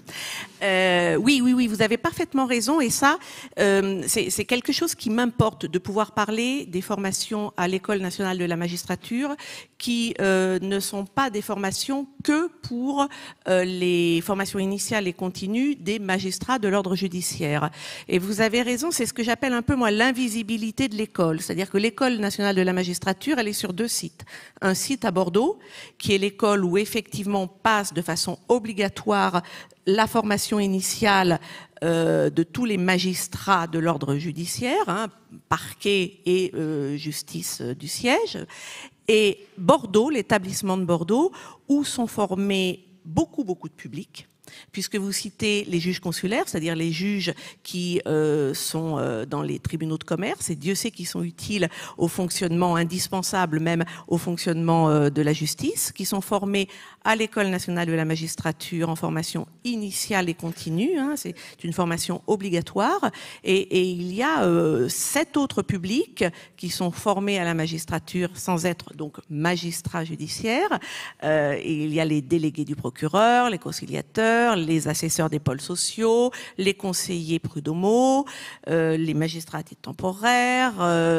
Oui, vous avez parfaitement raison et ça, c'est quelque chose qui m'importe de pouvoir parler des formations à l'École nationale de la magistrature qui ne sont pas des formations que pour les formations initiales et continues des magistrats de l'ordre judiciaire. Et vous avez raison, c'est ce que j'appelle un peu, moi, l'invisibilité de l'école. C'est-à-dire que l'École nationale de la magistrature, elle est sur 2 sites. Un site à Bordeaux, qui est l'école où effectivement passe de façon obligatoire la formation initiale de tous les magistrats de l'ordre judiciaire, hein, parquet et justice du siège, et Bordeaux, l'établissement de Bordeaux, où sont formés beaucoup de public, puisque vous citez les juges consulaires, c'est-à-dire les juges qui sont dans les tribunaux de commerce, et Dieu sait qu'ils sont utiles au fonctionnement, indispensable même au fonctionnement de la justice, qui sont formés à l'École nationale de la magistrature en formation initiale et continue, hein, c'est une formation obligatoire, et il y a 7 autres publics qui sont formés à la magistrature sans être donc magistrats judiciaires, et il y a les délégués du procureur, les conciliateurs, les assesseurs des pôles sociaux, les conseillers prud'homaux, les magistrats à titre temporaire,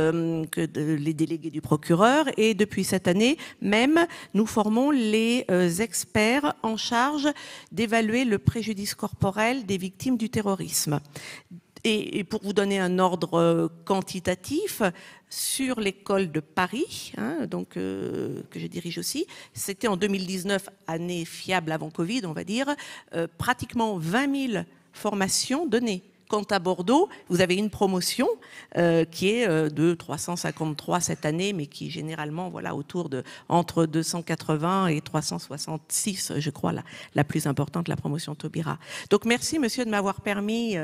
les délégués du procureur, et depuis cette année même, nous formons les experts en charge d'évaluer le préjudice corporel des victimes du terrorisme. Et pour vous donner un ordre quantitatif, sur l'école de Paris, hein, donc, que je dirige aussi, c'était en 2019, année fiable avant Covid, on va dire, pratiquement 20 000 formations données. Quant à Bordeaux, vous avez une promotion qui est de 353 cette année, mais qui est généralement voilà, autour de entre 280 et 366, je crois, la plus importante, la promotion Taubira. Donc merci, monsieur, de m'avoir permis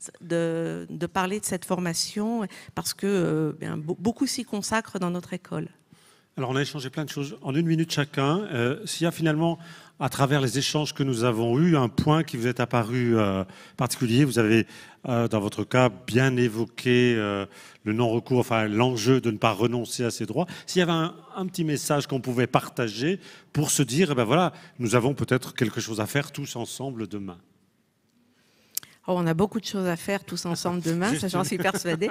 de parler de cette formation, parce que beaucoup s'y consacrent dans notre école. Alors, on a échangé plein de choses en 1 minute chacun. S'il y a finalement, à travers les échanges que nous avons eus, un point qui vous est apparu particulier, vous avez, dans votre cas, bien évoqué le non-recours, enfin l'enjeu de ne pas renoncer à ses droits. S'il y avait un petit message qu'on pouvait partager pour se dire, eh ben voilà, nous avons peut-être quelque chose à faire tous ensemble demain. Oh, on a beaucoup de choses à faire tous ensemble demain, ça j'en suis persuadée.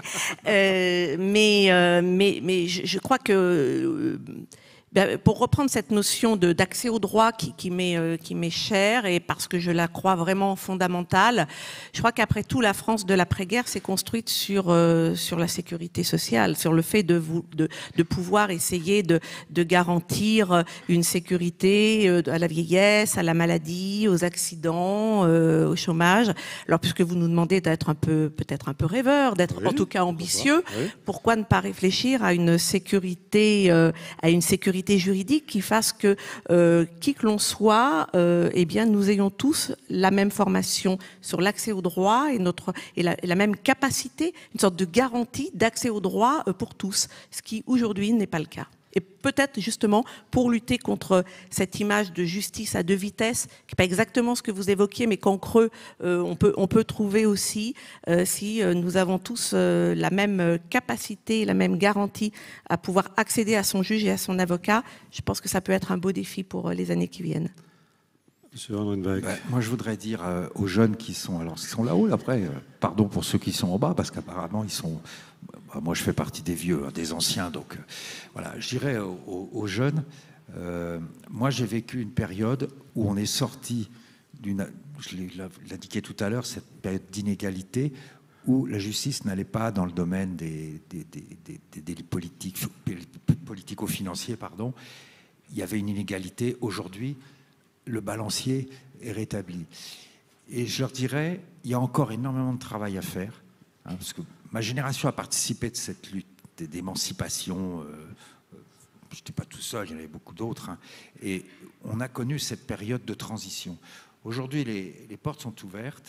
Mais je crois que pour reprendre cette notion d'accès au droit qui m'est chère, et parce que je la crois vraiment fondamentale, je crois qu'après tout, la France de l'après-guerre s'est construite sur la sécurité sociale, sur le fait de pouvoir essayer de garantir une sécurité à la vieillesse, à la maladie, aux accidents, au chômage. Alors, puisque vous nous demandez d'être peut-être un peu rêveur, d'être en tout cas ambitieux, pourquoi ne pas réfléchir à une sécurité juridique qui fasse que qui que l'on soit, eh bien nous ayons tous la même formation sur l'accès au droit et la même capacité, une sorte de garantie d'accès au droit pour tous, ce qui aujourd'hui n'est pas le cas. Et peut-être justement pour lutter contre cette image de justice à 2 vitesses, qui n'est pas exactement ce que vous évoquiez, mais qu'en creux on peut trouver aussi, si nous avons tous la même capacité, la même garantie à pouvoir accéder à son juge et à son avocat, je pense que ça peut être un beau défi pour les années qui viennent. Monsieur Van Renbeck. Moi, je voudrais dire aux jeunes qui sont là-haut, après, pardon pour ceux qui sont en bas, parce qu'apparemment, ils sont... Moi, je fais partie des vieux, des anciens, donc voilà. Je dirais aux jeunes, moi, j'ai vécu une période où on est sorti d'une... Je l'ai indiqué tout à l'heure, cette période d'inégalité où la justice n'allait pas dans le domaine des délits politico-financiers, pardon. Il y avait une inégalité. Aujourd'hui, le balancier est rétabli. Et je leur dirais, il y a encore énormément de travail à faire, hein, parce que ma génération a participé de cette lutte d'émancipation. Je n'étais pas tout seul, il y en avait beaucoup d'autres. Hein, et on a connu cette période de transition. Aujourd'hui, les portes sont ouvertes.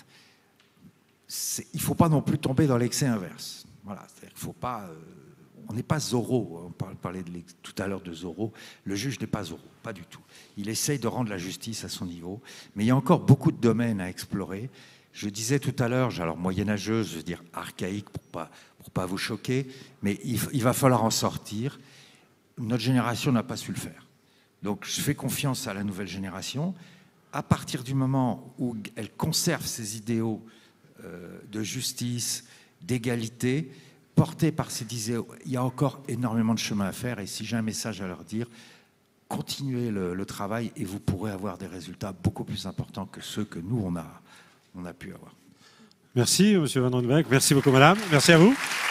Il ne faut pas non plus tomber dans l'excès inverse. Voilà, c'est-à-dire qu'il ne faut pas... on n'est pas Zorro. On parlait tout à l'heure de Zorro. Le juge n'est pas Zorro, pas du tout. Il essaye de rendre la justice à son niveau. Mais il y a encore beaucoup de domaines à explorer. Je disais tout à l'heure, alors moyenâgeuse, je veux dire archaïque pour pas vous choquer, mais il va falloir en sortir. Notre génération n'a pas su le faire. Donc je fais confiance à la nouvelle génération. À partir du moment où elle conserve ses idéaux de justice, d'égalité, portés par ces idéaux, il y a encore énormément de chemin à faire. Et si j'ai un message à leur dire, continuez. continuez le travail et vous pourrez avoir des résultats beaucoup plus importants que ceux que nous, on a pu avoir. Merci, M. Van Rondenberg. Merci beaucoup, madame. Merci à vous.